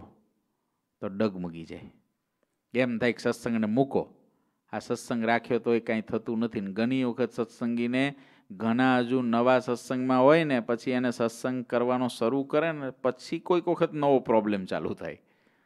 તો ડગમગી જાય. એમ થાય કે સત્સંગને મૂકો, આ સત્સંગ રાખ્યો તો એ કાંઈ થતું નથી. ને ઘણી વખત સત્સંગીને ઘણા હજુ નવા સત્સંગમાં હોય ને પછી એને સત્સંગ કરવાનો શરૂ કરે ને પછી કોઈક વખત નવો પ્રોબ્લેમ ચાલુ થાય.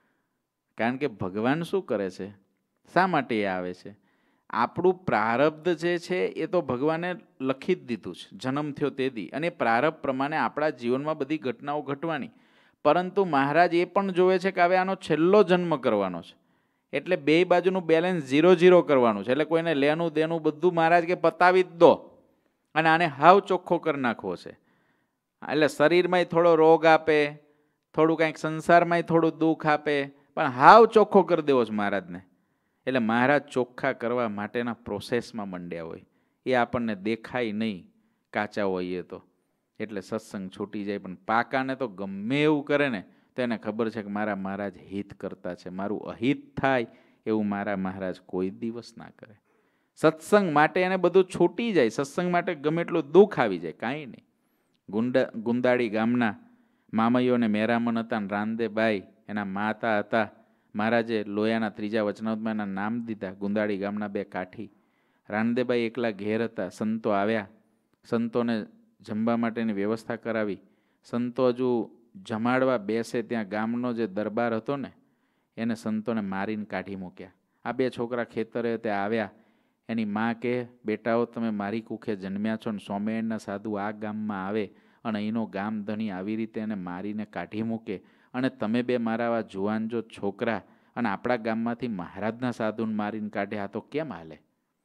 કારણ કે ભગવાન શું કરે છે, શા માટે એ આવે છે? આપણું પ્રારબ્ધ જે છે એ તો ભગવાને લખી જ દીધું છે જન્મ થયો તેથી, અને પ્રારબ્ધ પ્રમાણે આપણા જીવનમાં બધી ઘટનાઓ ઘટવાની. પરંતુ મહારાજ એ પણ જોવે છે કે હવે આનો છેલ્લો જન્મ કરવાનો છે, એટલે બે બાજુનું બેલેન્સ 0-0 કરવાનું છે. એટલે કોઈને લેનું દેનું બધું મહારાજ કે પતાવી જ દો અને આને હાવ ચોખ્ખો કરી નાખવો છે. એટલે શરીરમાંય થોડો રોગ આપે, થોડું કાંઈક સંસારમાંય થોડું દુઃખ આપે, પણ હાવ ચોખ્ખો કરી દેવો છે મહારાજને. એટલે મહારાજ ચોખ્ખા કરવા માટેના પ્રોસેસમાં મંડ્યા હોય, એ આપણને દેખાય નહીં કાચા હોઈએ તો. એટલે સત્સંગ છૂટી જાય. પણ પાકાને તો ગમે એવું કરે ને તો એને ખબર છે કે મારા મહારાજ હિત કરતા છે, મારું અહિત થાય એવું મારા મહારાજ કોઈ દિવસ ના કરે. સત્સંગ માટે એને બધું છૂટી જાય, સત્સંગ માટે ગમે એટલું દુઃખ આવી જાય, કાંઈ નહીં. ગુંદાળી ગામના મામૈયો અને મેરામન હતા ને રાંદેબાઈ એના માતા હતા. મહારાજે લોયાના ત્રીજા વચનામૃતમાં એના નામ દીધા. ગુંદાળી ગામના બે કાઠી. રાંદેબાઈ એકલા ઘેર હતા. સંતો આવ્યા, સંતોને જમવા માટેની વ્યવસ્થા કરાવી. સંતો હજુ જમાડવા બેસે ત્યાં ગામનો જે દરબાર હતો ને એને સંતોને મારીને કાઢી મૂક્યા. આ બે છોકરા ખેતરે તે આવ્યા. એની માં કહે, બેટાઓ તમે મારી કુખે જન્મ્યા છો ને સ્વામિનારાયણના સાધુ આ ગામમાં આવે અને અહીંનો ગામ ધણી આવી રીતે એને મારીને કાઢી મૂકે અને તમે બે મારા આવા જુવાન જો છોકરા અને આપણા ગામમાંથી મહારાજના સાધુને મારીને કાઢે, આ તો કેમ હાલે?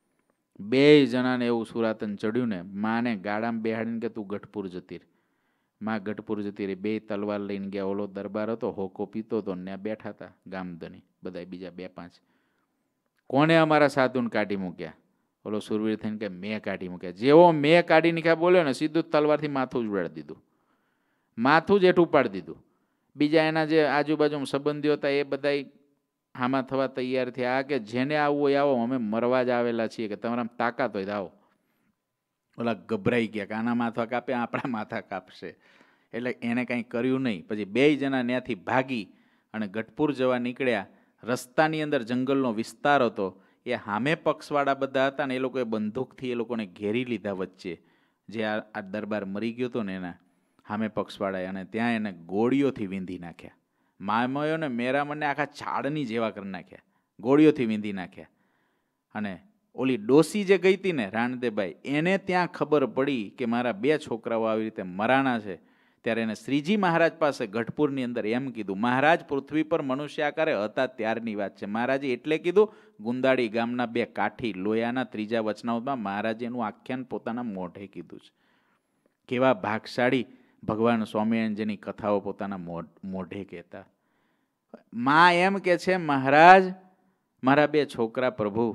બે જણાને એવું સુરાતન ચડ્યું ને માને ગાડામાં બેહાડીને કે તું ગઢપુર જતી રહી. માં ગઢપુર જતી રહી. બે તલવાર લઈને ગયા. ઓલો દરબાર હતો હોકો પીતો હતો ને બેઠા હતા ગામધણી બધા બીજા 2-5. કોને અમારા સાધુને કાઢી મૂક્યા? ઓલો સુરવીર થઈને કે મેં કાઢી મૂક્યા. જેવો મેં કાઢી નીકળ્યા બોલ્યો ને સીધું તલવારથી માથું જ ઉડાડી દીધું. માથું જ હેઠું પાડી દીધું. બીજા એના જે આજુબાજુ સંબંધીઓ હતા એ બધા હામાં થવા તૈયાર થયા કે જેને આવવું હોય આવો, અમે મરવા જ આવેલા છીએ, કે તમારા તાકાત હોય તો આવો. ઓલા ગભરાઈ ગયા કે આના માથા કાપે આપણા માથા કાપશે. એટલે એને કંઈ કર્યું નહીં. પછી 2 જણા ત્યાંથી ભાગી અને ગઢપુર જવા નીકળ્યા. રસ્તાની અંદર જંગલનો વિસ્તાર હતો. એ સામે પક્ષવાળા બધા હતા ને એ લોકોએ બંદૂકથી એ લોકોને ઘેરી લીધા વચ્ચે, જે આ દરબાર મરી ગયો હતો ને એના સામે પક્ષવાળાએ, અને ત્યાં એને ગોળીઓથી વીંધી નાખ્યા. મામયો ને મેરામને આખા ઝાડની જેવા કરી નાખ્યા, ગોળીઓથી વીંધી નાખ્યા. અને ઓલી ડોસી જે ગઈ હતી ને રાણદેબાઈ, એને ત્યાં ખબર પડી કે મારા 2 છોકરાઓ આવી રીતે મરાણા છે. ત્યારે એને શ્રીજી મહારાજ પાસે ગઢપુરની અંદર એમ કીધું, મહારાજ પૃથ્વી પર મનુષ્ય આકારે હતા ત્યારની વાત છે. મહારાજે એટલે કીધું, ગુંદાળી ગામના 2 કાઠી લોયાના ત્રીજા વચનામૃતમાં મહારાજે એનું આખ્યાન પોતાના મોઢે કીધું છે. કેવા ભાગશાળી ભગવાન સ્વામિનારાયણ જેની કથાઓ પોતાના મોઢે કહેતા. માં એમ કે છે, મહારાજ મારા 2 છોકરા પ્રભુ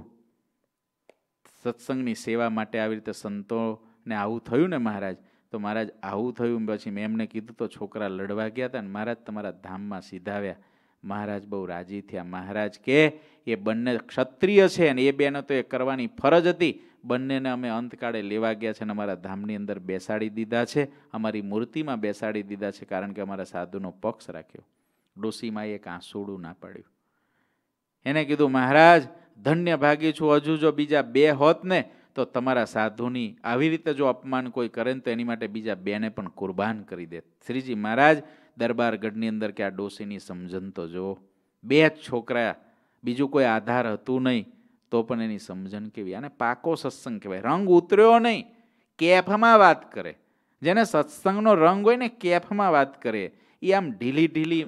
સત્સંગની સેવા માટે આવી રીતે સંતોને આવું થયું ને મહારાજ, તો મહારાજ આવું થયું પછી મેં એમને કીધું તો છોકરા લડવા ગયા હતા ને મહારાજ તમારા ધામમાં સીધાવ્યા. મહારાજ બહુ રાજી થયા. મહારાજ કે એ બંને ક્ષત્રિય છે અને એ બેને તો એ કરવાની ફરજ હતી. બંનેને અમે અંતકાળે લેવા ગયા છે અને અમારા ધામની અંદર બેસાડી દીધા છે, અમારી મૂર્તિમાં બેસાડી દીધા છે, કારણ કે અમારા સાધુનો પક્ષ રાખ્યો. ડોસીમાં એક આંસુડું ના પાડ્યું. એને કીધું, મહારાજ ધન્ય ભાગી છું, હજુ જો બીજા 2 હોત ને તો તમારા સાધુની આવી રીતે જો અપમાન કોઈ કરે ને તો એની માટે બીજા 2ને પણ કુરબાન કરી દે. શ્રીજી મહારાજ દરબારગઢની અંદર કે આ ડોસીની સમજણ તો જો, 2 છોકરા, બીજું કોઈ આધાર હતું નહીં તો પણ એની સમજણ કેવી. અને પાકો સત્સંગ કહેવાય. રંગ ઉતર્યો નહીં, કેફમાં વાત કરે. જેને સત્સંગનો રંગ હોય ને કેફમાં વાત કરે. એ આમ ઢીલી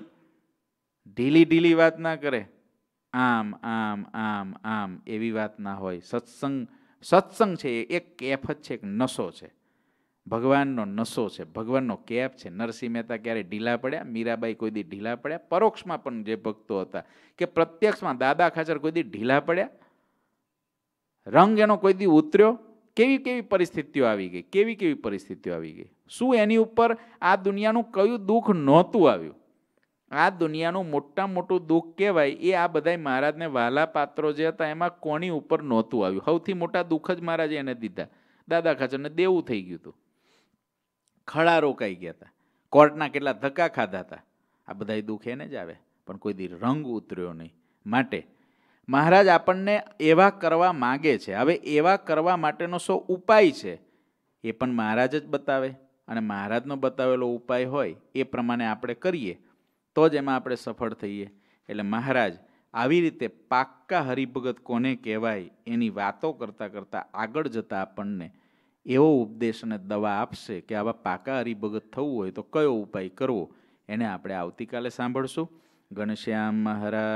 ઢીલી વાત ના કરે, આમ આમ આમ આમ એવી વાત ના હોય. સત્સંગ છે એ એક કેફ જ છે, એક નશો છે, ભગવાનનો નશો છે, ભગવાનનો કેફ છે. નરસિંહ મહેતા ક્યારે ઢીલા પડ્યા? મીરાબાઈ કોઈ દી ઢીલા પડ્યા? પરોક્ષમાં પણ જે ભક્તો હતા કે પ્રત્યક્ષમાં દાદા ખાચર કોઈ દી ઢીલા પડ્યા? રંગ એનો કોઈ દી ઉતર્યો? કેવી પરિસ્થિતિઓ આવી ગઈ, કેવી પરિસ્થિતિઓ આવી ગઈ. શું એની ઉપર આ દુનિયાનું કયું દુઃખ નહોતું આવ્યું? આ દુનિયાનું મોટું દુઃખ કહેવાય એ આ બધા મહારાજને વાલા પાત્રો જે હતા એમાં કોની ઉપર નહોતું આવ્યું? સૌથી મોટા દુઃખ જ મહારાજે એને દીધા. દાદા ખાચરને દેવું થઈ ગયું હતું, ખડા રોકાઈ ગયા હતા, કોર્ટના કેટલા ધક્કા ખાધા હતા. આ બધા દુઃખ એને જ આવે, પણ કોઈ દી રંગ ઉતર્યો નહીં. માટે મહારાજ આપણને એવા કરવા માગે છે. હવે એવા કરવા માટેનો શો ઉપાય છે એ પણ મહારાજ જ બતાવે, અને મહારાજનો બતાવેલો ઉપાય હોય એ પ્રમાણે આપણે કરીએ તો જ એમાં આપણે સફળ થઈએ. એટલે મહારાજ આવી રીતે પાક્કા હરિભગત કોને કહેવાય એની વાતો કરતાં કરતાં આગળ જતાં આપણને એવો ઉપદેશ અને દવા આપશે કે આવા પાકા હરિભગત થવું હોય તો કયો ઉપાય કરવો એને આપણે આવતીકાલે સાંભળશું. ઘનશ્યામ મહારાજ